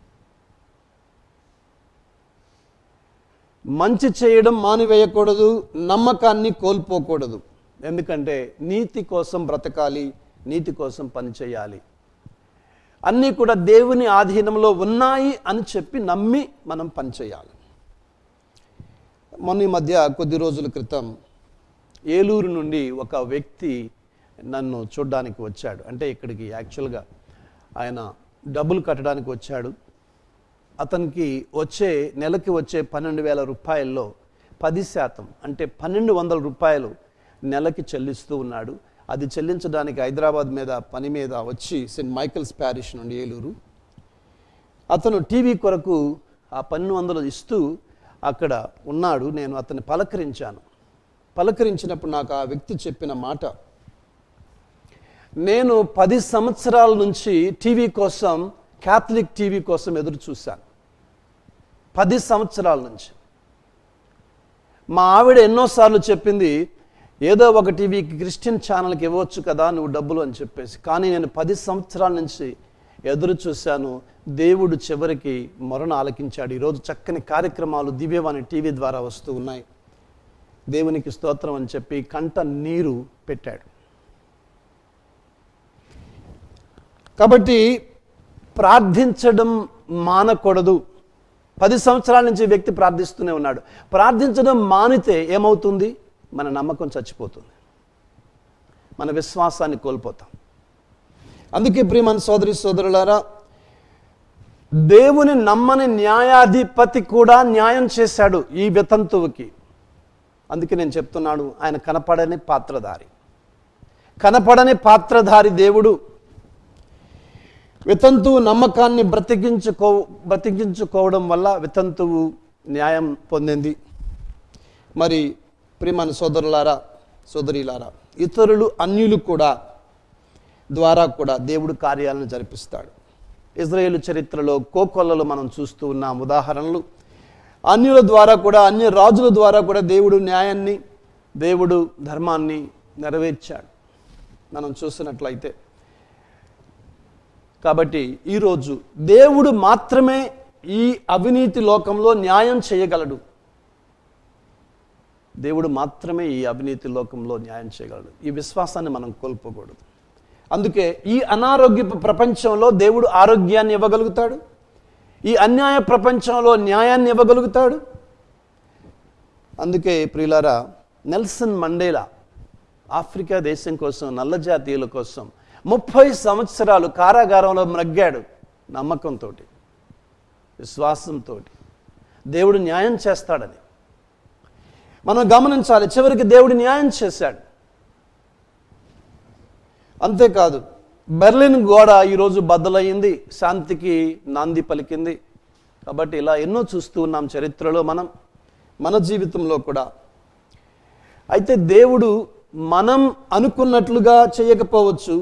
Speaker 3: మంచి చేయడం మానివేయకూడదు, నమ్మకాన్ని కోల్పోకూడదు. ఎందుకంటే నీతి కోసం బ్రతకాలి, నీతి కోసం పనిచేయాలి. అన్నీ కూడా దేవుని ఆధీనంలో ఉన్నాయి అని చెప్పి నమ్మి మనం పనిచేయాలి. మొన్న ఈ మధ్య కొద్ది రోజుల క్రితం ఏలూరు నుండి ఒక వ్యక్తి నన్ను చూడడానికి వచ్చాడు. అంటే ఇక్కడికి యాక్చువల్గా ఆయన డబ్బులు కట్టడానికి వచ్చాడు. అతనికి వచ్చే నెలకి వచ్చే పన్నెండు వేల రూపాయల్లో పది శాతం అంటే పన్నెండు వందల రూపాయలు నెలకి చెల్లిస్తూ ఉన్నాడు. అది చెల్లించడానికి హైదరాబాద్ మీద పని మీద వచ్చి సెయింట్ మైకల్స్ ప్యారిష్ నుండి ఏలూరు అతను టీవీ కొరకు ఆ పన్నెండు వందలు ఇస్తూ అక్కడ ఉన్నాడు. నేను అతన్ని పలకరించాను. పలకరించినప్పుడు నాకు ఆ వ్యక్తి చెప్పిన మాట, నేను పది సంవత్సరాల నుంచి టీవీ కోసం, క్యాథలిక్ టీవీ కోసం ఎదురు చూశాను. పది సంవత్సరాల నుంచి. మా ఆవిడ ఎన్నోసార్లు చెప్పింది, ఏదో ఒక టీవీకి క్రిస్టియన్ ఛానల్కి ఇవ్వచ్చు కదా నువ్వు డబ్బులు అని చెప్పేసి. కానీ నేను పది సంవత్సరాల నుంచి ఎదురు చూశాను. దేవుడు చివరికి మొరను ఆలకించాడు. ఈరోజు చక్కని కార్యక్రమాలు దివ్యవాణి టీవీ ద్వారా వస్తూ ఉన్నాయి. దేవునికి స్తోత్రం అని చెప్పి కంట నీరు పెట్టాడు. కాబట్టి ప్రార్థించడం మానకూడదు. పది సంవత్సరాల నుంచి వ్యక్తి ప్రార్థిస్తూనే ఉన్నాడు. ప్రార్థించడం మానితే ఏమవుతుంది? మన నమ్మకం చచ్చిపోతుంది, మన విశ్వాసాన్ని కోల్పోతాం. అందుకే ప్రియమైన సోదరి సోదరులారా, దేవుని నమ్మని న్యాయాధిపతి కూడా న్యాయం చేశాడు ఈ వితంతువుకి. అందుకే నేను చెప్తున్నాను, ఆయన కనపడని పాత్రధారి. కనపడని పాత్రధారి దేవుడు. వితంతువు నమ్మకాన్ని బ్రతికించుకో బ్రతికించుకోవడం వల్ల వితంతువు న్యాయం పొందింది. మరి ప్రియమైన సోదరులారా సోదరీలారా, ఇతరులు అన్యులు కూడా ద్వారా కూడా దేవుడు కార్యాలను జరిపిస్తాడు. ఇజ్రాయేలు చరిత్రలో కోకొల్లలు మనం చూస్తూ ఉన్నాం ఉదాహరణలు. అన్యుల ద్వారా కూడా, అన్య రాజుల ద్వారా కూడా దేవుడు న్యాయాన్ని, దేవుడు ధర్మాన్ని నెరవేర్చాడు మనం చూసినట్లయితే. కాబట్టి ఈరోజు దేవుడు మాత్రమే ఈ అవినీతి లోకంలో న్యాయం చేయగలడు. దేవుడు మాత్రమే ఈ అవినీతి లోకంలో న్యాయం చేయగలడు. ఈ విశ్వాసాన్ని మనం కోల్పోకూడదు. అందుకే ఈ అనారోగ్యపు ప్రపంచంలో దేవుడు ఆరోగ్యాన్ని ఇవ్వగలుగుతాడు. ఈ అన్యాయ ప్రపంచంలో న్యాయాన్ని ఇవ్వగలుగుతాడు. అందుకే ప్రియులారా, నెల్సన్ మండేలా ఆఫ్రికా దేశం కోసం, నల్ల జాతీయుల కోసం ముప్పై సంవత్సరాలు కారాగారంలో మ్రగ్గాడు. నమ్మకంతో, విశ్వాసంతో దేవుడు న్యాయం చేస్తాడని మనం గమనించాలి. చివరికి దేవుడు న్యాయం చేశాడు. అంతేకాదు, బెర్లిన్ గోడ ఈరోజు బద్దలయ్యింది, శాంతికి నాంది పలికింది. కాబట్టి ఇలా ఎన్నో చూస్తూ ఉన్నాం చరిత్రలో, మనం మన జీవితంలో కూడా. అయితే దేవుడు మనం అనుకున్నట్లుగా చేయకపోవచ్చు,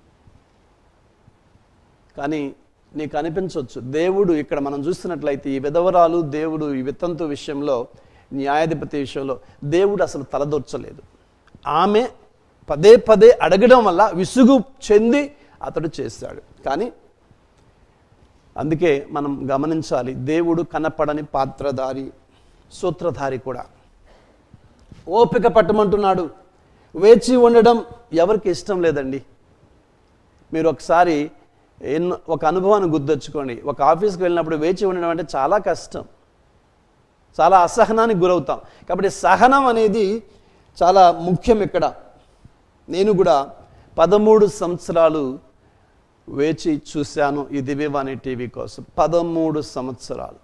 Speaker 3: కానీ నీకు అనిపించవచ్చు దేవుడు ఇక్కడ మనం చూస్తున్నట్లయితే ఈ విధవరాలు, దేవుడు ఈ వితంతు విషయంలో, న్యాయాధిపతి విషయంలో దేవుడు అసలు తలదొచ్చలేదు. ఆమె పదే పదే అడగడం వల్ల విసుగు చెంది అతడు చేశాడు. కానీ అందుకే మనం గమనించాలి, దేవుడు కనపడని పాత్రధారి, సూత్రధారి కూడా. ఓపిక పట్టమంటున్నాడు. వేచి ఉండడం ఎవరికి ఇష్టం లేదండి. మీరు ఒకసారి ఎన్నో ఒక అనుభవాన్ని గుర్తొచ్చుకోండి. ఒక ఆఫీస్కి వెళ్ళినప్పుడు వేచి ఉండడం అంటే చాలా కష్టం, చాలా అసహనానికి గురవుతాం. కాబట్టి సహనం అనేది చాలా ముఖ్యం ఇక్కడ. నేను కూడా పదమూడు సంవత్సరాలు వేచి చూశాను ఈ దివ్యవాణి టీవీ కోసం. పదమూడు సంవత్సరాలు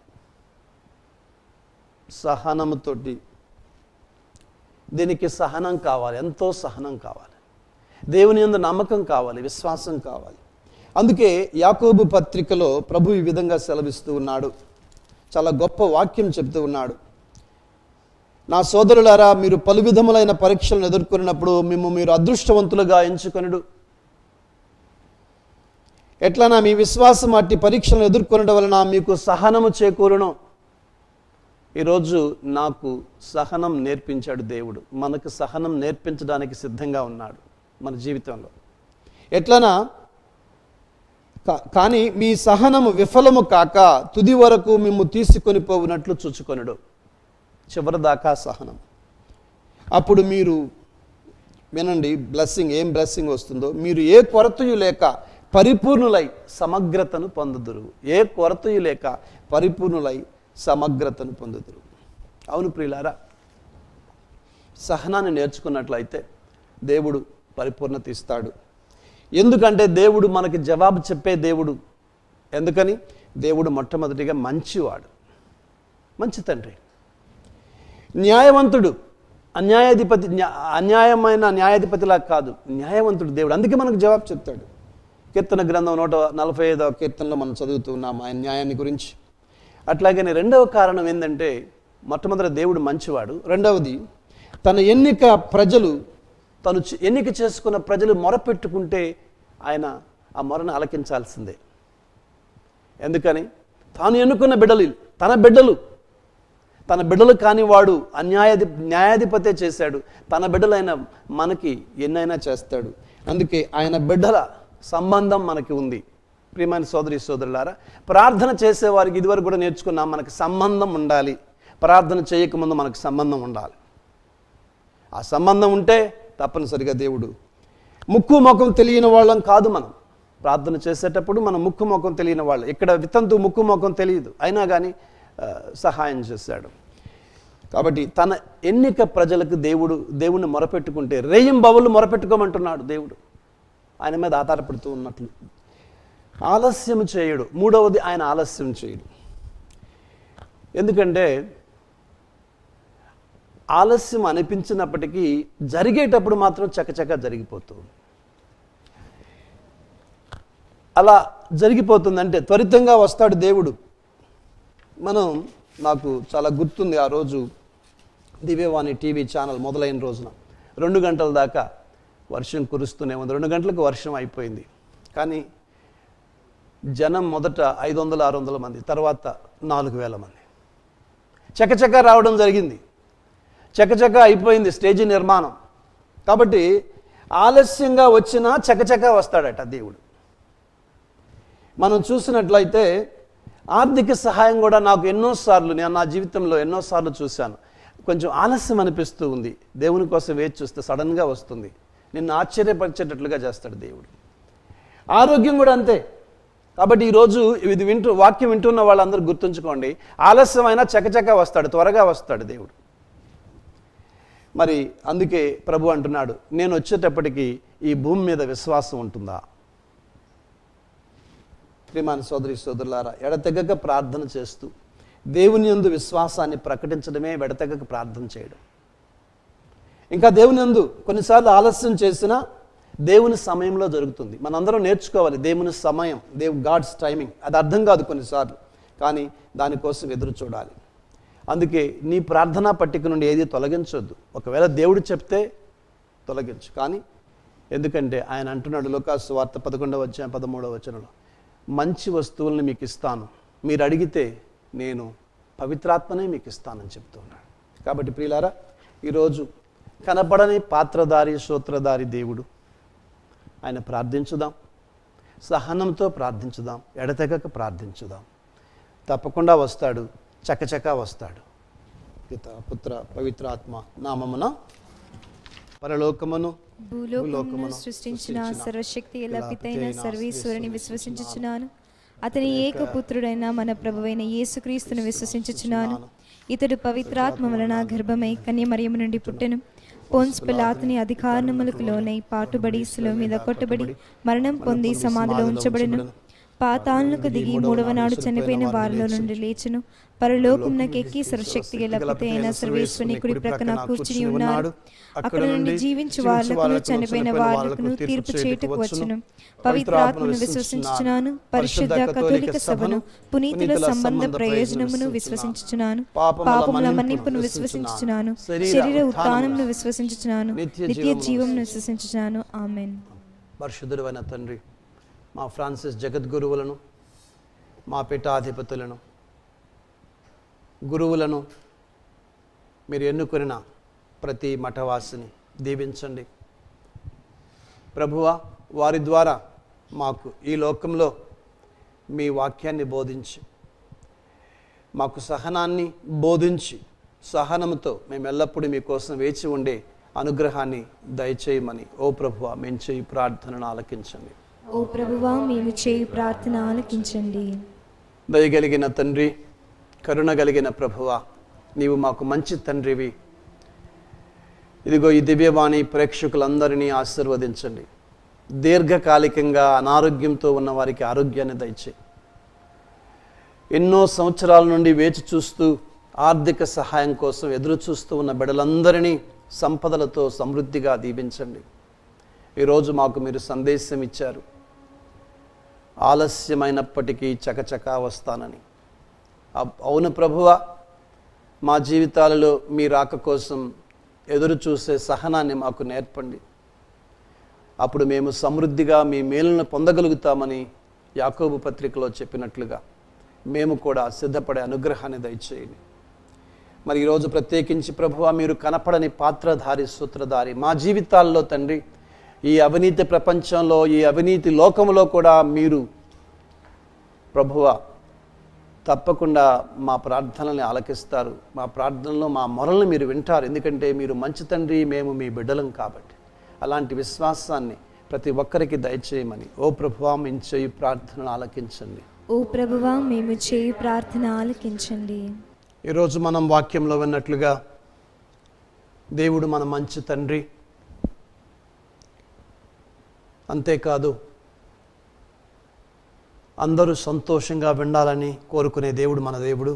Speaker 3: సహనంతోటి. దీనికి సహనం కావాలి, ఎంతో సహనం కావాలి. దేవుని యందు నమ్మకం కావాలి, విశ్వాసం కావాలి. అందుకే యాకోబు పత్రికలో ప్రభు ఈ విధంగా సెలవిస్తూ ఉన్నాడు. చాలా గొప్ప వాక్యం చెప్తూ ఉన్నాడు. నా సోదరులారా, మీరు పలు విధములైన పరీక్షలను ఎదుర్కొన్నప్పుడు మేము మీరు అదృష్టవంతులుగా ఎంచుకొనుడు. ఎట్లనా మీ విశ్వాసం అట్టి పరీక్షలను ఎదుర్కొనడం వలన మీకు సహనము చేకూరును. ఈరోజు నాకు సహనం నేర్పించాడు దేవుడు. మనకు సహనం నేర్పించడానికి సిద్ధంగా ఉన్నాడు మన జీవితంలో. ఎట్లనా కానీ మీ సహనము విఫలము కాక తుది వరకు మేము తీసుకొని పోవునట్లు చూచుకొనుడు. చివరిదాకా సహనం. అప్పుడు మీరు వినండి, బ్లెస్సింగ్ ఏం బ్లెస్సింగ్ వస్తుందో. మీరు ఏ కొరతయు లేక పరిపూర్ణులై సమగ్రతను పొందుదురు. ఏ కొరతయు లేక పరిపూర్ణులై సమగ్రతను పొందుదురు. అవును ప్రియులారా, సహనాన్ని నేర్చుకున్నట్లయితే దేవుడు పరిపూర్ణత ఇస్తాడు. ఎందుకంటే దేవుడు మనకి జవాబు చెప్పే దేవుడు. ఎందుకని? దేవుడు మొట్టమొదటిగా మంచివాడు, మంచి తండ్రి, న్యాయవంతుడు. అన్యాయాధిపతి, అన్యాయమైన న్యాయాధిపతిలా కాదు, న్యాయవంతుడు దేవుడు. అందుకే మనకు జవాబు చెప్తాడు. కీర్తన గ్రంథం నూట నలభై ఐదవ కీర్తనలో మనం చదువుతూ ఉన్నాం ఆయన న్యాయాన్ని గురించి. అట్లాగని రెండవ కారణం ఏంటంటే, మొట్టమొదటి దేవుడు మంచివాడు. రెండవది, తన ఎన్నిక ప్రజలు తను ఎన్నిక చేసుకున్న ప్రజలు మొరపెట్టుకుంటే ఆయన ఆ మొరను ఆలకించాల్సిందే. ఎందుకని తాను ఎన్నుకున్న బిడ్డలు తన బిడ్డలు తన బిడ్డలు కాని వాడు అన్యాయాధి న్యాయాధిపతే చేశాడు. తన బిడ్డలైన మనకి ఎన్నైనా చేస్తాడు. అందుకే ఆయన బిడ్డల సంబంధం మనకి ఉంది. ప్రియమైన సోదరి సోదరులారా, ప్రార్థన చేసేవారికి ఇదివరకు కూడా నేర్చుకున్నాం, మనకు సంబంధం ఉండాలి. ప్రార్థన చేయకముందు మనకు సంబంధం ఉండాలి. ఆ సంబంధం ఉంటే తప్పనిసరిగా దేవుడు ముక్కు ముఖం తెలియని వాళ్ళం కాదు. మనం ప్రార్థన చేసేటప్పుడు మనం ముక్కు ముఖం తెలియని వాళ్ళు. ఇక్కడ వితంతు ముక్కు ముఖం తెలియదు, అయినా కానీ సహాయం చేశాడు. కాబట్టి తన ఎన్నిక ప్రజలకు దేవుడు దేవుణ్ణి మొరపెట్టుకుంటే రేయింబవళ్ళు మొరపెట్టుకోమంటున్నాడు దేవుడు. ఆయన మీద ఆధారపడుతూ ఉన్నట్లు ఆలస్యం చేయడు. మూడవది, ఆయన ఆలస్యం చేయడు. ఎందుకంటే ఆలస్యం అనిపించినప్పటికీ జరిగేటప్పుడు మాత్రం చకచక జరిగిపోతుంది. అలా జరిగిపోతుందంటే త్వరితంగా వస్తాడు దేవుడు. మనం నాకు చాలా గుర్తుంది, ఆ రోజు దివ్యవాణి టీవీ ఛానల్ మొదలైన రోజున రెండు గంటల దాకా వర్షం కురుస్తూనే ఉంది. రెండు గంటలకు వర్షం అయిపోయింది. కానీ జనం మొదట ఐదు వందల ఆరు వందల మంది, తర్వాత నాలుగు వేల మంది చకచక రావడం జరిగింది. చకచక అయిపోయింది స్టేజీ నిర్మాణం. కాబట్టి ఆలస్యంగా వచ్చినా చకచక వస్తాడట దేవుడు. మనం చూసినట్లయితే ఆర్థిక సహాయం కూడా నాకు ఎన్నోసార్లు, నేను నా జీవితంలో ఎన్నోసార్లు చూశాను, కొంచెం ఆలస్యం అనిపిస్తూ ఉంది. దేవుని కోసం వేచి చూస్తే సడన్గా వస్తుంది. నిన్ను ఆశ్చర్యపరిచేటట్లుగా చేస్తాడు దేవుడు. ఆరోగ్యం కూడా అంతే. కాబట్టి ఈరోజు ఇది వింటూ వాక్యం వింటున్న వాళ్ళందరూ గుర్తుంచుకోండి, ఆలస్యమైనా చకచక వస్తాడు, త్వరగా వస్తాడు దేవుడు. మరి అందుకే ప్రభు అంటున్నాడు, నేను వచ్చేటప్పటికి ఈ భూమి మీద విశ్వాసం ఉంటుందా? ప్రియమైన సోదరి సోదరులారా, ఎడతెగక ప్రార్థన చేస్తూ దేవుని యందు విశ్వాసాన్ని ప్రకటించడమే ఎడతెగక ప్రార్థన చేయడం. ఇంకా దేవుని యందు కొన్నిసార్లు ఆలస్యం చేసినా దేవుని సమయంలో జరుగుతుంది. మనందరం నేర్చుకోవాలి దేవుని సమయం, దేవ్ గాడ్స్ టైమింగ్. అది అర్థం కాదు కొన్నిసార్లు, కానీ దానికోసం ఎదురు చూడాలి. అందుకే నీ ప్రార్థనా పట్టిక నుండి ఏది తొలగించొద్దు. ఒకవేళ దేవుడు చెప్తే తొలగించు, కానీ ఎందుకంటే ఆయన అంటున్నాడు లూకాసు వార్త పదకొండవ అధ్యాయం పదమూడవ వచనంలో, మంచి వస్తువుల్ని మీకు ఇస్తాను, మీరు అడిగితే నేను పవిత్రాత్మనే మీకు ఇస్తానని చెప్తున్నాడు. కాబట్టి ప్రియులారా, ఈరోజు కనపడని పాత్రధారి సూత్రధారి దేవుడు, ఆయన ప్రార్థించుదాం, సహనంతో ప్రార్థించుదాం, ఎడతెగక ప్రార్థించుదాం. తప్పకుండా వస్తాడు, చకచక వస్తాడు. పిత పుత్ర పవిత్రాత్మ నామమున పరలోకమును
Speaker 2: భూలోకమును సృష్టించిన సర్వశక్తి పితైన సర్వేశ్వరుని విశ్వసించుచున్నాను. అతని ఏకపుత్రుడైన మన ప్రభువైన యేసుక్రీస్తును విశ్వసించుచున్నాను. ఇతడు పవిత్రాత్మ వలన గర్భమై కన్యమరియము నుండి పుట్టెను. పోన్స్ పిలాతుని అధికారములకు లోనై పాటుబడి శిలువ మీద కొట్టబడి మరణం పొంది సమాధిలో ఉంచబడెను. పాతాళమునకు దిగి మూడవ నాడు చనిపోయిన వారిలో నుండి లేచెను. పరలోకమునకెక్కి సర్వశక్తి గల పితైన సర్వేశ్వరుని కుడి ప్రక్కన కూర్చుని ఉన్నాడు. అక్కడ నుండి జీవించు వాళ్లకును చనిపోయిన వాళ్లకును తీర్పు చేయుటకు వచ్చును. పవిత్రాత్మను విశ్వసించుచున్నాను. పరిశుద్ధ కథోలిక సభను, పునీతుల సంబంధ ప్రయోజనమును విశ్వసించుచున్నాను. పాపముల మన్నింపును విశ్వసించుచున్నాను. శరీర ఉత్థానమును విశ్వసించుచున్నాను. నిత్య జీవమును విశ్వసించుచున్నాను. ఆమేన్.
Speaker 3: పరిశుద్ధుడైన తండ్రి, మా ఫ్రాన్సిస్ జగద్గురువులను, మా పీఠాధిపతులను, గురువులను, మీరు ఎన్నుకొనిన ప్రతి మఠవాసిని దీవించండి ప్రభువా. వారి ద్వారా మాకు ఈ లోకంలో మీ వాక్యాన్ని బోధించి, మాకు సహనాన్ని బోధించి, సహనంతో మేము ఎల్లప్పుడూ మీకోసం వేచి ఉండే అనుగ్రహాన్ని దయచేయమని ఓ ప్రభువా మేము చేయి ప్రార్థనను ఆలకించండి.
Speaker 2: ఓ ప్రభువా మేము చేయి ప్రార్థన ఆలకించండి.
Speaker 3: దయగలిగిన తండ్రి, కరుణ కలిగిన ప్రభువా, నీవు మాకు మంచి తండ్రివి. ఇదిగో ఈ దివ్యవాణి ప్రేక్షకులందరినీ ఆశీర్వదించండి. దీర్ఘకాలికంగా అనారోగ్యంతో ఉన్న వారికి ఆరోగ్యాన్ని దయచేయి. ఎన్నో సంవత్సరాల నుండి వేచి చూస్తూ ఆర్థిక సహాయం కోసం ఎదురు చూస్తూ ఉన్న బిడ్డలందరినీ సంపదలతో సమృద్ధిగా దీవించండి. ఈరోజు మాకు మీరు సందేశం ఇచ్చారు, ఆలస్యమైనప్పటికీ చకచకా వస్తానని. అవును ప్రభువా, మా జీవితాలలో మీ రాక కోసం ఎదురు చూసే సహనాన్ని మాకు నేర్పండి. అప్పుడు మేము సమృద్ధిగా మీ మేలును పొందగలుగుతామని యాకోబు పత్రికలో చెప్పినట్లుగా మేము కూడా సిద్ధపడే అనుగ్రహాన్ని దయచేయండి. మరి ఈరోజు ప్రత్యేకించి ప్రభువా, మీరు కనపడని పాత్రధారి, సూత్రధారి మా జీవితాల్లో తండ్రి, ఈ అవినీతి ప్రపంచంలో, ఈ అవినీతి లోకంలో కూడా మీరు ప్రభువా తప్పకుండా మా ప్రార్థనల్ని ఆలకిస్తారు. మా ప్రార్థనలో మా మొరల్ని మీరు వింటారు. ఎందుకంటే మీరు మంచి తండ్రి, మేము మీ బిడ్డలం కాబట్టి. అలాంటి విశ్వాసాన్ని ప్రతి ఒక్కరికి దయచేయమని ఓ ప్రభువా మేము చేయు ప్రార్థనను ఆలకించండి.
Speaker 2: ఓ ప్రభువా మేము చేయు ప్రార్థన ఆలకించండి.
Speaker 3: ఈరోజు మనం వాక్యంలో విన్నట్లుగా దేవుడు మన మంచి తండ్రి. అంతేకాదు అందరూ సంతోషంగా వినాలని కోరుకునే దేవుడు మన దేవుడు.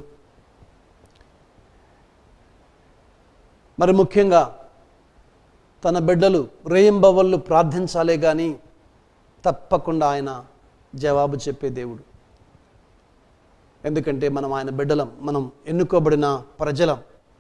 Speaker 3: మరి ముఖ్యంగా తన బిడ్డలు రేయింబవళ్ళు ప్రార్థించాలే కానీ తప్పకుండా ఆయన జవాబు చెప్పే దేవుడు. ఎందుకంటే మనం ఆయన బిడ్డలం, మనం ఎన్నుకోబడిన ప్రజలం.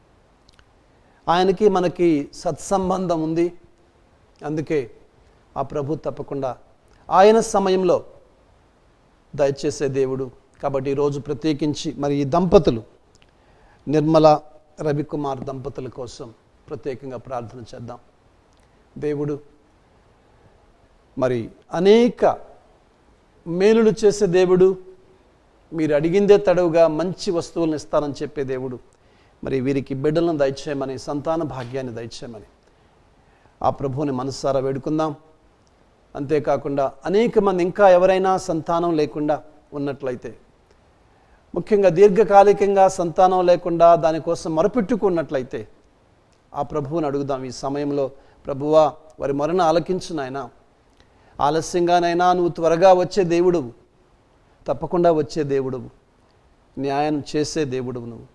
Speaker 3: ఆయనకి మనకి సత్సంబంధం ఉంది. అందుకే ఆ ప్రభు తప్పకుండా ఆయన సమయంలో దయచేసే దేవుడు. కాబట్టి ఈరోజు ప్రత్యేకించి మరి ఈ దంపతులు నిర్మల రవికుమార్ దంపతుల కోసం ప్రత్యేకంగా ప్రార్థన చేద్దాం. దేవుడు మరి అనేక మేలులు చేసే దేవుడు, మీరు అడిగిందే తడవుగా మంచి వస్తువులను ఇస్తానని చెప్పే దేవుడు. మరి వీరికి బిడ్డలను దయచేయమని, సంతాన భాగ్యాన్ని దయచేయమని ఆ ప్రభువుని మనసారా వేడుకుందాం. అంతేకాకుండా అనేక మంది ఇంకా ఎవరైనా సంతానం లేకుండా ఉన్నట్లయితే, ముఖ్యంగా దీర్ఘకాలికంగా సంతానం లేకుండా దానికోసం మొరపెట్టుకున్నట్లయితే ఆ ప్రభువుని అడుగుదాం ఈ సమయంలో. ప్రభువా, వారి మొరను ఆలకించు నాయనా. ఆలస్యంగానైనా నువ్వు త్వరగా వచ్చే దేవుడువు, తప్పకుండా వచ్చే దేవుడువు, న్యాయం చేసే దేవుడువు నువ్వు.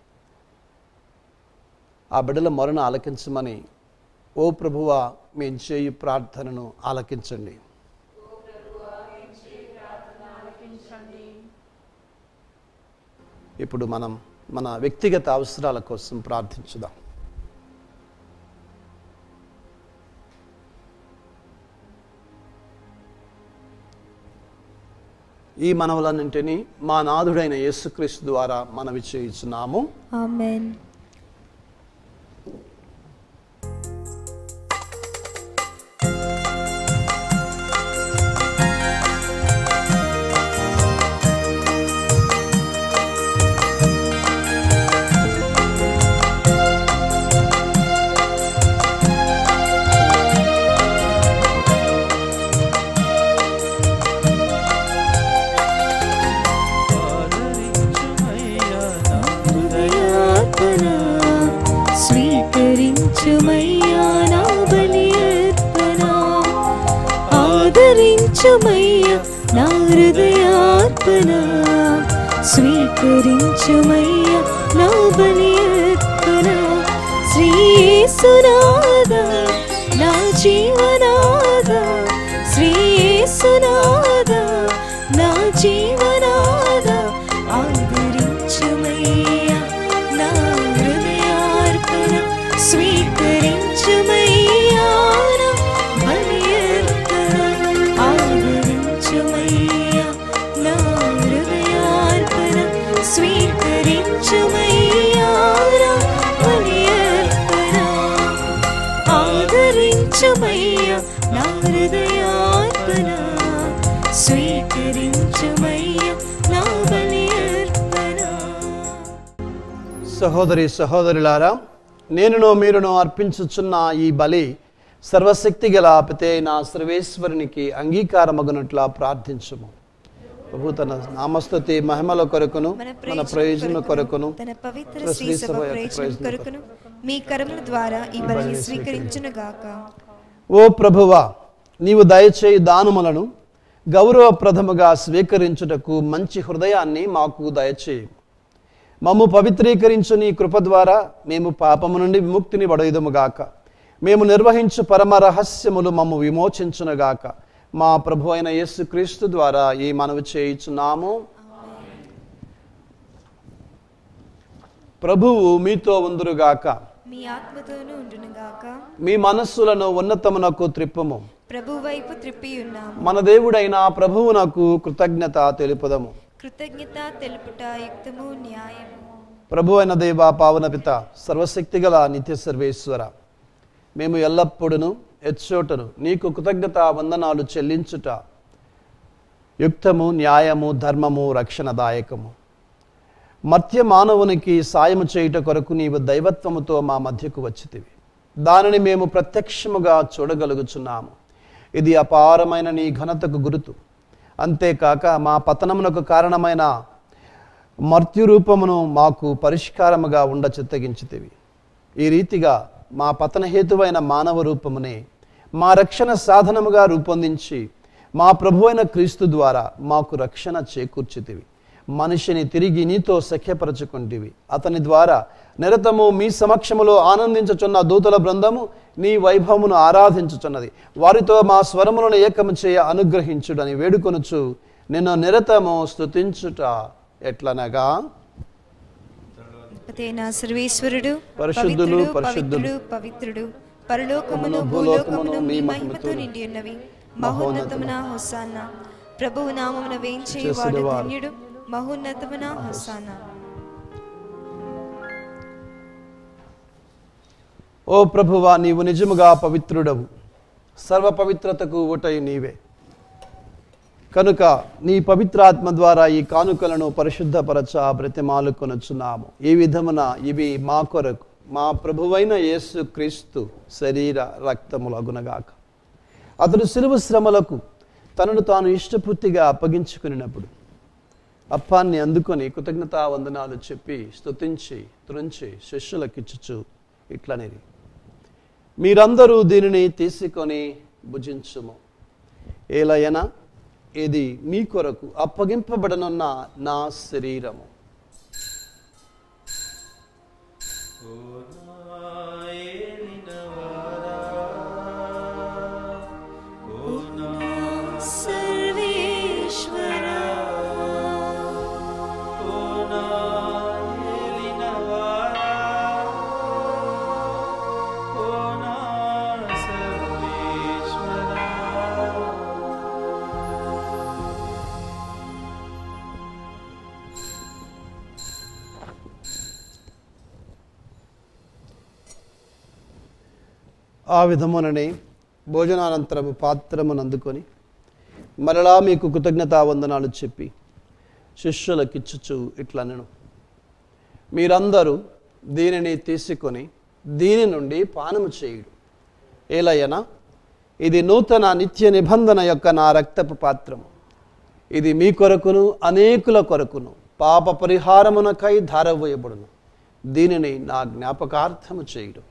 Speaker 3: ఆ బిడ్డల మొరను ఆలకించమని ఓ ప్రభువా మేము చేయు ప్రార్థనను ఆలకించండి. ఇప్పుడు మనం మన వ్యక్తిగత అవసరాల కోసం ప్రార్థించుదాం. ఈ మనవులన్నింటినీ మా నాథుడైన యేసుక్రీస్తు ద్వారా మనవి చేయుచున్నాము.
Speaker 2: ఆమేన్. స్వీకరించుమయ్యా నా బలి అర్పణ, ఆదరించుమయ్యా నా హృదయార్పణ, స్వీకరించుమయ్యా నా బలి అర్పణ. శ్రీ యేసునాథా నా జీవనాథా, శ్రీ యేసునాథా నా జీవనాథా, ఆదరించుమయ్యా నా హృదయార్పణ, స్వీకరించుమయ్యా నా బలి అర్పణ, ఆదరించుమయ్యా నా హృదయార్పణ, స్వీకరించుమయ్యా నా బలి అర్పణ, ఆదరించుమయ్యా నా హృదయార్పణ, స్వీకరించుమయ్యా నా బలి అర్పణ.
Speaker 3: సహోదరి సహోదరులారా, నేనునో మీరునో అర్పించుచున్న ఈ బలి సర్వశక్తి గల పితే నా సర్వేశ్వరునికి అంగీకారమగునట్లా ప్రార్థించుము. ప్రభు తన నామస్తుతి మహిమల కొరకును మన ప్రయోజనం కొరకును
Speaker 2: తన పవిత్ర శ్రీ సభ ప్రయోజనం కొరకును మీ కరముల ద్వారా ఈ బలిని స్వీకరించును గాక.
Speaker 3: ఓ ప్రభువా, నీవు దయచేయి దానములను గౌరవప్రదముగా స్వీకరించుటకు మంచి హృదయాన్ని మాకు దయచేయి. మమ్ము పవిత్రీకరించు నీ కృప ద్వారా మేము పాపము నుండి విముక్తిని పడయుదుముగాక. మేము నిర్వహించు పరమ రహస్యములు మమ్ము విమోచించునుగాక. మా ప్రభు అయిన యేసుక్రీస్తు ద్వారా ఈ మనవి చేయుచున్నాము. ప్రభువు మీతో ఉందురుగాక.
Speaker 2: మీ ఆత్మతోనూ ఉండునుగాక.
Speaker 3: మీ మనస్సులను ఉన్నతమునకు త్రిప్పుము.
Speaker 2: ప్రభు వైపు త్రిప్పి ఉన్నాము.
Speaker 3: మన దేవుడైన ప్రభువునకు కృతజ్ఞత తెలుపుదము.
Speaker 2: కృతజ్ఞత తెలుపుట యుక్తము న్యాయము.
Speaker 3: ప్రభు అయిన దేవ పావన పిత సర్వశక్తిగల నిత్య సర్వేశ్వర, మేము ఎల్లప్పుడూ ఎచ్చోటను నీకు కృతజ్ఞత వందనాలు చెల్లించుట యుక్తము న్యాయము ధర్మము రక్షణదాయకము. మర్త్య మానవునికి సాయము చేయుట కొరకు నీవు దైవత్వముతో మా మధ్యకు వచ్చితివి. దానిని మేము ప్రత్యక్షముగా చూడగలుగుచున్నాము. ఇది అపారమైన నీ ఘనతకు గురుతు. అంతేకాక మా పతనమునకు కారణమైన మర్త్యురూపమును మాకు పరిష్కారముగా ఉండ చిత్తగించితివి. ఈ రీతిగా మా పతన హేతువైన మానవ రూపమునే మా రక్షణ సాధనముగా రూపొందించి మా ప్రభు అయిన క్రీస్తు ద్వారా మాకు రక్షణ చేకూర్చితివి. మనిషిని తిరిగి నీతో సఖ్యపరచుకుంటివి. అతని ద్వారా నిరతము మీ సమక్షములో ఆనందించుచున్న దూతల బృందము నీ వైభవమును ఆరాధించుచున్నది. వారితో మా స్వరములను ఏకము చేయ అనుగ్రహించుడని వేడుకొనుచు నిన్ను నిరతము స్తుతించుట ఎట్లనగా,
Speaker 2: సర్వేశ్వరుడు
Speaker 3: పరిశుద్ధులు పరిశుద్ధులు
Speaker 2: పవిత్రుడు పరలోకమును భూలోకమును మీ మహిమతో నిండి ఉన్నవి. మహోన్నతమున హోసానా. ప్రభువు నామమున వేంచేవాడు ధన్యుడు. మహోన్నతమున హోసానా.
Speaker 3: ఓ ప్రభువా, నీవు నిజముగా పవిత్రుడవు. సర్వ పవిత్రతకు ఊటై నీవే. కనుక నీ పవిత్రాత్మ ద్వారా ఈ కానుకలను పరిశుద్ధపరచ బ్రతిమాలు కొనుచున్నాము. ఈ విధమున ఇవి మా కొరకు మా ప్రభువైన యేసు క్రీస్తు శరీర రక్తములగునగాక. అతడు శిలువ శ్రమలకు తనను తాను ఇష్టపూర్తిగా అప్పగించుకున్నప్పుడు అప్పాన్ని అందుకొని కృతజ్ఞతా వందనాలు చెప్పి స్తుతించి త్రుంచి శిష్యులకిచ్చుచు ఇట్లనేది, మీరందరూ దీనిని తీసుకొని భుజించుము. ఏలయనా, ఇది మీ కొరకు అప్పగింపబడనున్న నా శరీరము. ఆ విధముననే భోజనానంతరము పాత్రమును అందుకొని మరలా మీకు కృతజ్ఞతా వందనాలు చెప్పి శిష్యులకిచ్చుచు ఇట్లనెను, మీరందరూ దీనిని తీసుకొని దీని నుండి పానము చేయుడు. ఏలయనా, ఇది నూతన నిత్య నిబంధన యొక్క నా రక్తపు పాత్రము. ఇది మీ కొరకును అనేకుల కొరకును పాప పరిహారమునకై ధారవేయబడును. దీనిని నా జ్ఞాపకార్థము చేయుడు.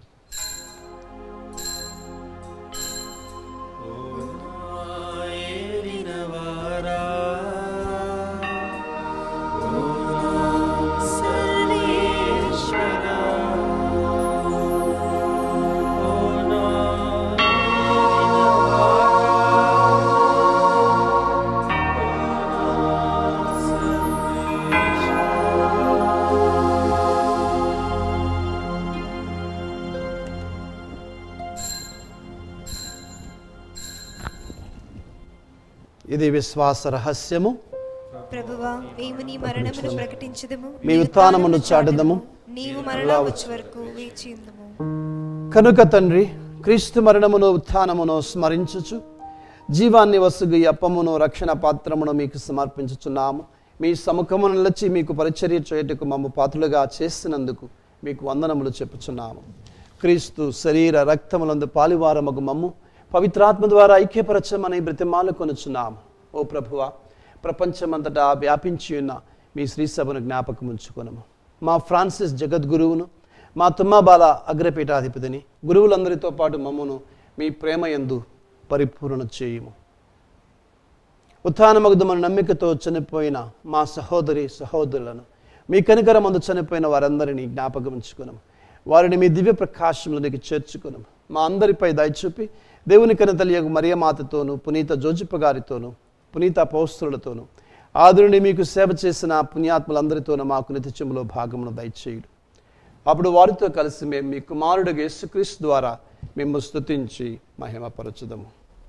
Speaker 3: ఇది విశ్వాస రహస్యము.
Speaker 2: ప్రభువా, మేము నీ మరణమును ప్రకటించుదము,
Speaker 3: మీ ఉత్థానమును చాటుదము,
Speaker 2: నీవు మరలా వచ్చే వరకు వేచి ఉందుము.
Speaker 3: కనుక తండ్రి, క్రీస్తు మరణమును ఉత్థానమును స్మరించుచు జీవాన్ని వసుగు ఈ అప్పమును రక్షణ పాత్రమును మీకు సమర్పించుచున్నాము. మీ సముఖమును నిలిచి మీకు పరిచర్య చేయుటకు మమ్ము పాత్రులుగా చేసినందుకు మీకు వందనములు చెప్పుచున్నాము. క్రీస్తు శరీర రక్తములందు పాలివారమగు మమ్ము పవిత్రాత్మ ద్వారా ఐక్యపరచమని బ్రతిమాలు కొనుచున్నాము. ఓ ప్రభువా, ప్రపంచమంతటా వ్యాపించి ఉన్న మీ శ్రీసభను జ్ఞాపకం ఉంచుకొనము. మా ఫ్రాన్సిస్ జగద్గురువును, మా తుమ్మబాల అగ్రపీఠాధిపతిని, గురువులందరితో పాటు మమ్మను మీ ప్రేమ యందు పరిపూర్ణ చేయుము. ఉత్థానమగుదమని నమ్మికతో చనిపోయిన మా సహోదరి సహోదరులను, మీ కనికరమందు చనిపోయిన వారందరినీ జ్ఞాపకం ఉంచుకొనము. వారిని మీ దివ్య ప్రకాశంలోనికి చేర్చుకొనము. మా అందరిపై దయచూపి దేవుని కనితలియగు మరియమాతతోనూ, పునీత జోజిప్ప గారితోనూ, పునీత పౌస్తులతోనూ, ఆదురుని మీకు సేవ చేసిన పుణ్యాత్ములందరితోనూ మాకు నిత్యములో భాగమును దయచేయుడు. అప్పుడు వారితో కలిసి మేము మీ కుమారుడు యేసుక్రీస్తు ద్వారా మేము స్తుతించి మహిమపరచుదము.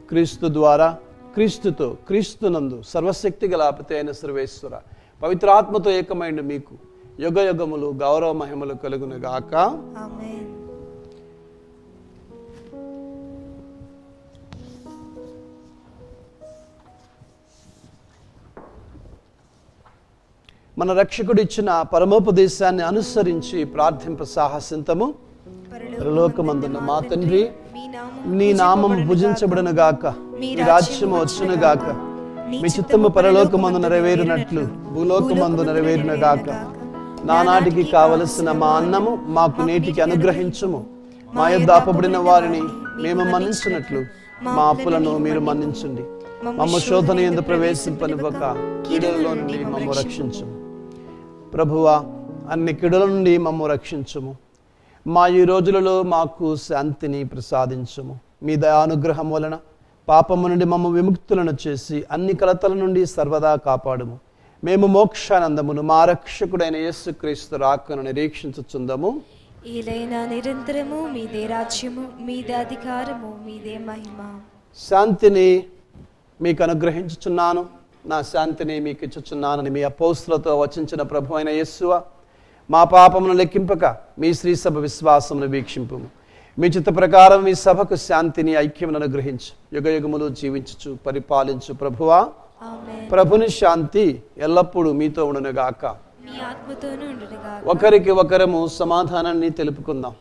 Speaker 3: క్రీస్తు ద్వారా క్రీస్తుతో క్రీస్తునందు సర్వశక్తి గల పిత అయిన సర్వేశ్వర పవిత్రాత్మతో ఏకమైన మీకు యుగ యుగములు గౌరవ మహిమలు కలుగును గాక.
Speaker 2: ఆమేన్.
Speaker 3: మన రక్షకుడు ఇచ్చిన పరమోపదేశాన్ని అనుసరించి ప్రార్థింప సాహసింతము. పరలోకమందున్న మా తండ్రి, నీ నామం పూజించబడును గాక, మీ రాజ్యము వచ్చును గాక, మీ చిత్తము పరలోకమందు నెరవేరునట్లు భూలోకమందు నెరవేరును గాక. నానాటికి కావలసిన మా అన్నము మాకు నేటికి అనుగ్రహించుము. మా యొద్ద అప్పబడిన వారిని మేము మన్నించినట్లు మా అప్పులను మీరు మన్నించండి. మమ్మ శోధన యందు ప్రవేశింపనివ్వక కీడులలో నుండి మమ్ము రక్షించుము. ప్రభువా, అన్ని కీడుల నుండి మమ్ము రక్షించుము. మా ఈ రోజులలో మాకు శాంతిని ప్రసాదించుము. మీ దయానుగ్రహం వలన పాపము నుండి మమ్మ విముక్తులను చేసి అన్ని కలతల నుండి సర్వదా కాపాడుము. మేము మోక్షానందమును మా రక్షకుడైన యేసుక్రీస్తు రాకను నిరీక్షించుచుందము.
Speaker 2: ఏలైనా నిరంతరము మీదే రాజ్యము, మీదే అధికారము, మీదే మహిమ.
Speaker 3: శాంతిని మీకు అనుగ్రహించుచున్నాను, నా శాంతిని మీకు ఇచ్చుచున్నానని మీ అపోస్తులతో వచించిన ప్రభు అయిన యేసువ, మా పాపమును లెక్కింపక మీ శ్రీ సభ విశ్వాసమును వీక్షింపుము. మీ చిత్త ప్రకారం మీ సభకు శాంతిని ఐక్యమును అనుగ్రహించు. యుగ యుగములు జీవించుచు పరిపాలించు ప్రభువా.
Speaker 2: ఆమేన్.
Speaker 3: ప్రభుని శాంతి ఎల్లప్పుడూ మీతో ఉండునుగాక.
Speaker 2: మీ ఆత్మతోనూ ఉండునుగాక.
Speaker 3: ఒకరికి ఒకరము సమాధానాన్ని తెలుపుకుందాం.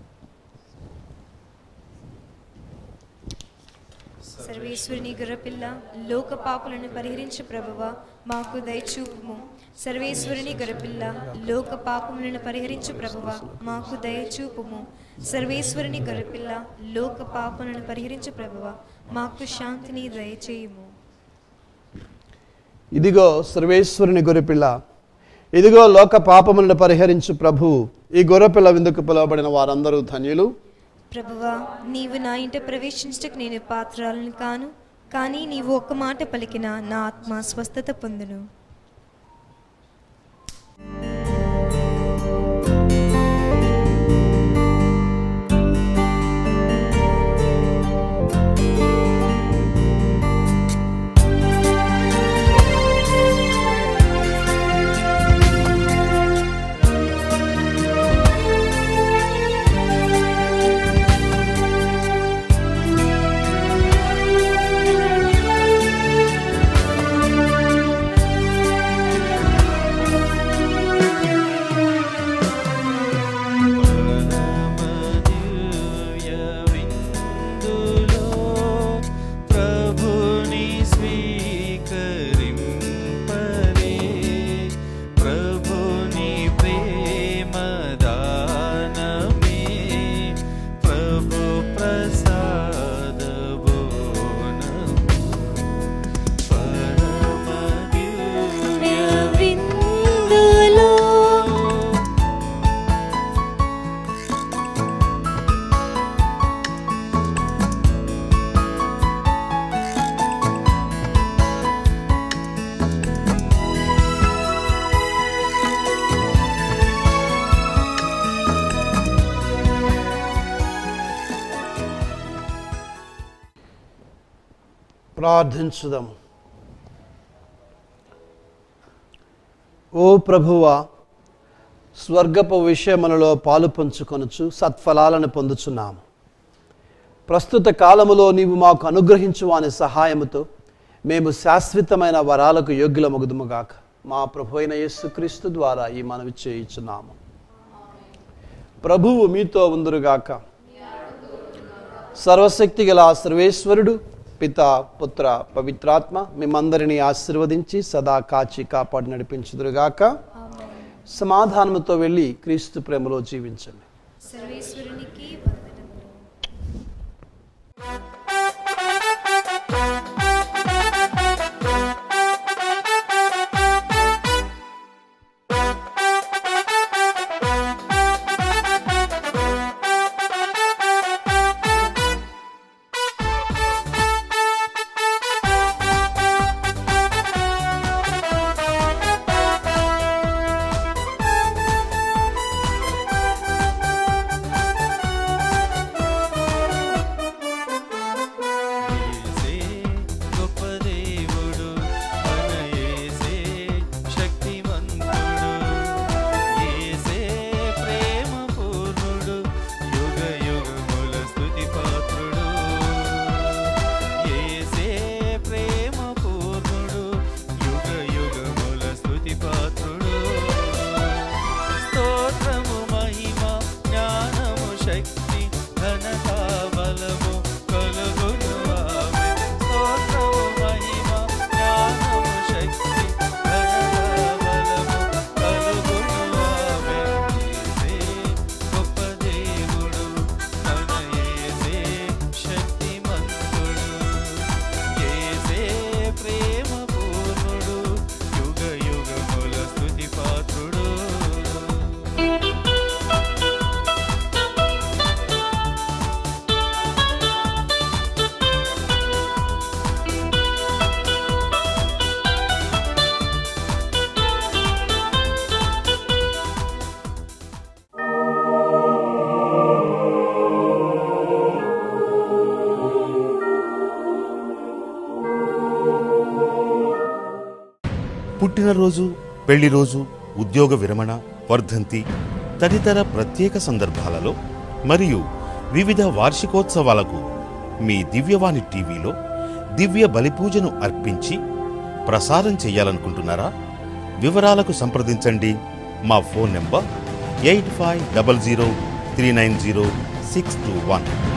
Speaker 2: సర్వేశ్వరుని గొర్రెపిల్ల, లోక పాపులను పరిహరించు ప్రభువా, మాకు దయచూపుము. సర్వేశ్వరుని గొర్రెపిల్ల, లోక పాపములను పరిహరించు ప్రభువా, మాకు దయచూపుము. సర్వేశ్వరుని గొర్రెపిల్ల, లోక పాపములను పరిహరించు ప్రభువా, మాకు శాంతిని దయచేయుము.
Speaker 3: ఇదిగో సర్వేశ్వరుని గొర్రెపిల్ల, ఇదిగో లోక పాపములను పరిహరించు ప్రభువు. ఈ గొర్రెపిల్ల విందుకు పిలువబడిన వారందరూ ధన్యులు.
Speaker 2: ప్రభువా, నీవు నా ఇంట ప్రవేశించటకు నేను పాత్రాలను కాను, కానీ నీవు ఒక్క మాట పలికిన నా ఆత్మ స్వస్థత పొందును.
Speaker 3: ప్రార్థించుదాము. ఓ ప్రభువా, స్వర్గపు విషయములలో పాలు పంచుకొనుచు సత్ఫలాలను పొందుచున్నాము. ప్రస్తుత కాలములో నీవు మాకు అనుగ్రహించు వాని సహాయముతో మేము శాశ్వతమైన వరాలకు యోగ్యులమగుదుముగాక. మా ప్రభు అయిన యేసుక్రీస్తు ద్వారా ఈ మనవి చేయుచున్నాము. ప్రభువు మీతో ఉందురుగాక. సర్వశక్తి గల సర్వేశ్వరుడు పిత పుత్ర పవిత్రాత్మ మిమ్మందరినీ ఆశీర్వదించి సదా కాచి కాపాడి నడిపించుదురుగాక. సమాధానముతో వెళ్ళి క్రీస్తు ప్రేమలో జీవించండి.
Speaker 2: సర్వేశ్వరునికి వందనములు.
Speaker 1: పుట్టినరోజు, పెళ్లి రోజు, ఉద్యోగ విరమణ, వర్ధంతి తదితర ప్రత్యేక సందర్భాలలో మరియు వివిధ వార్షికోత్సవాలకు మీ దివ్యవాణి టీవీలో దివ్య బలిపూజను అర్పించి ప్రసారం చేయాలనుకుంటున్నారా? వివరాలకు సంప్రదించండి మా phone number eight five double zero three nine zero six two one.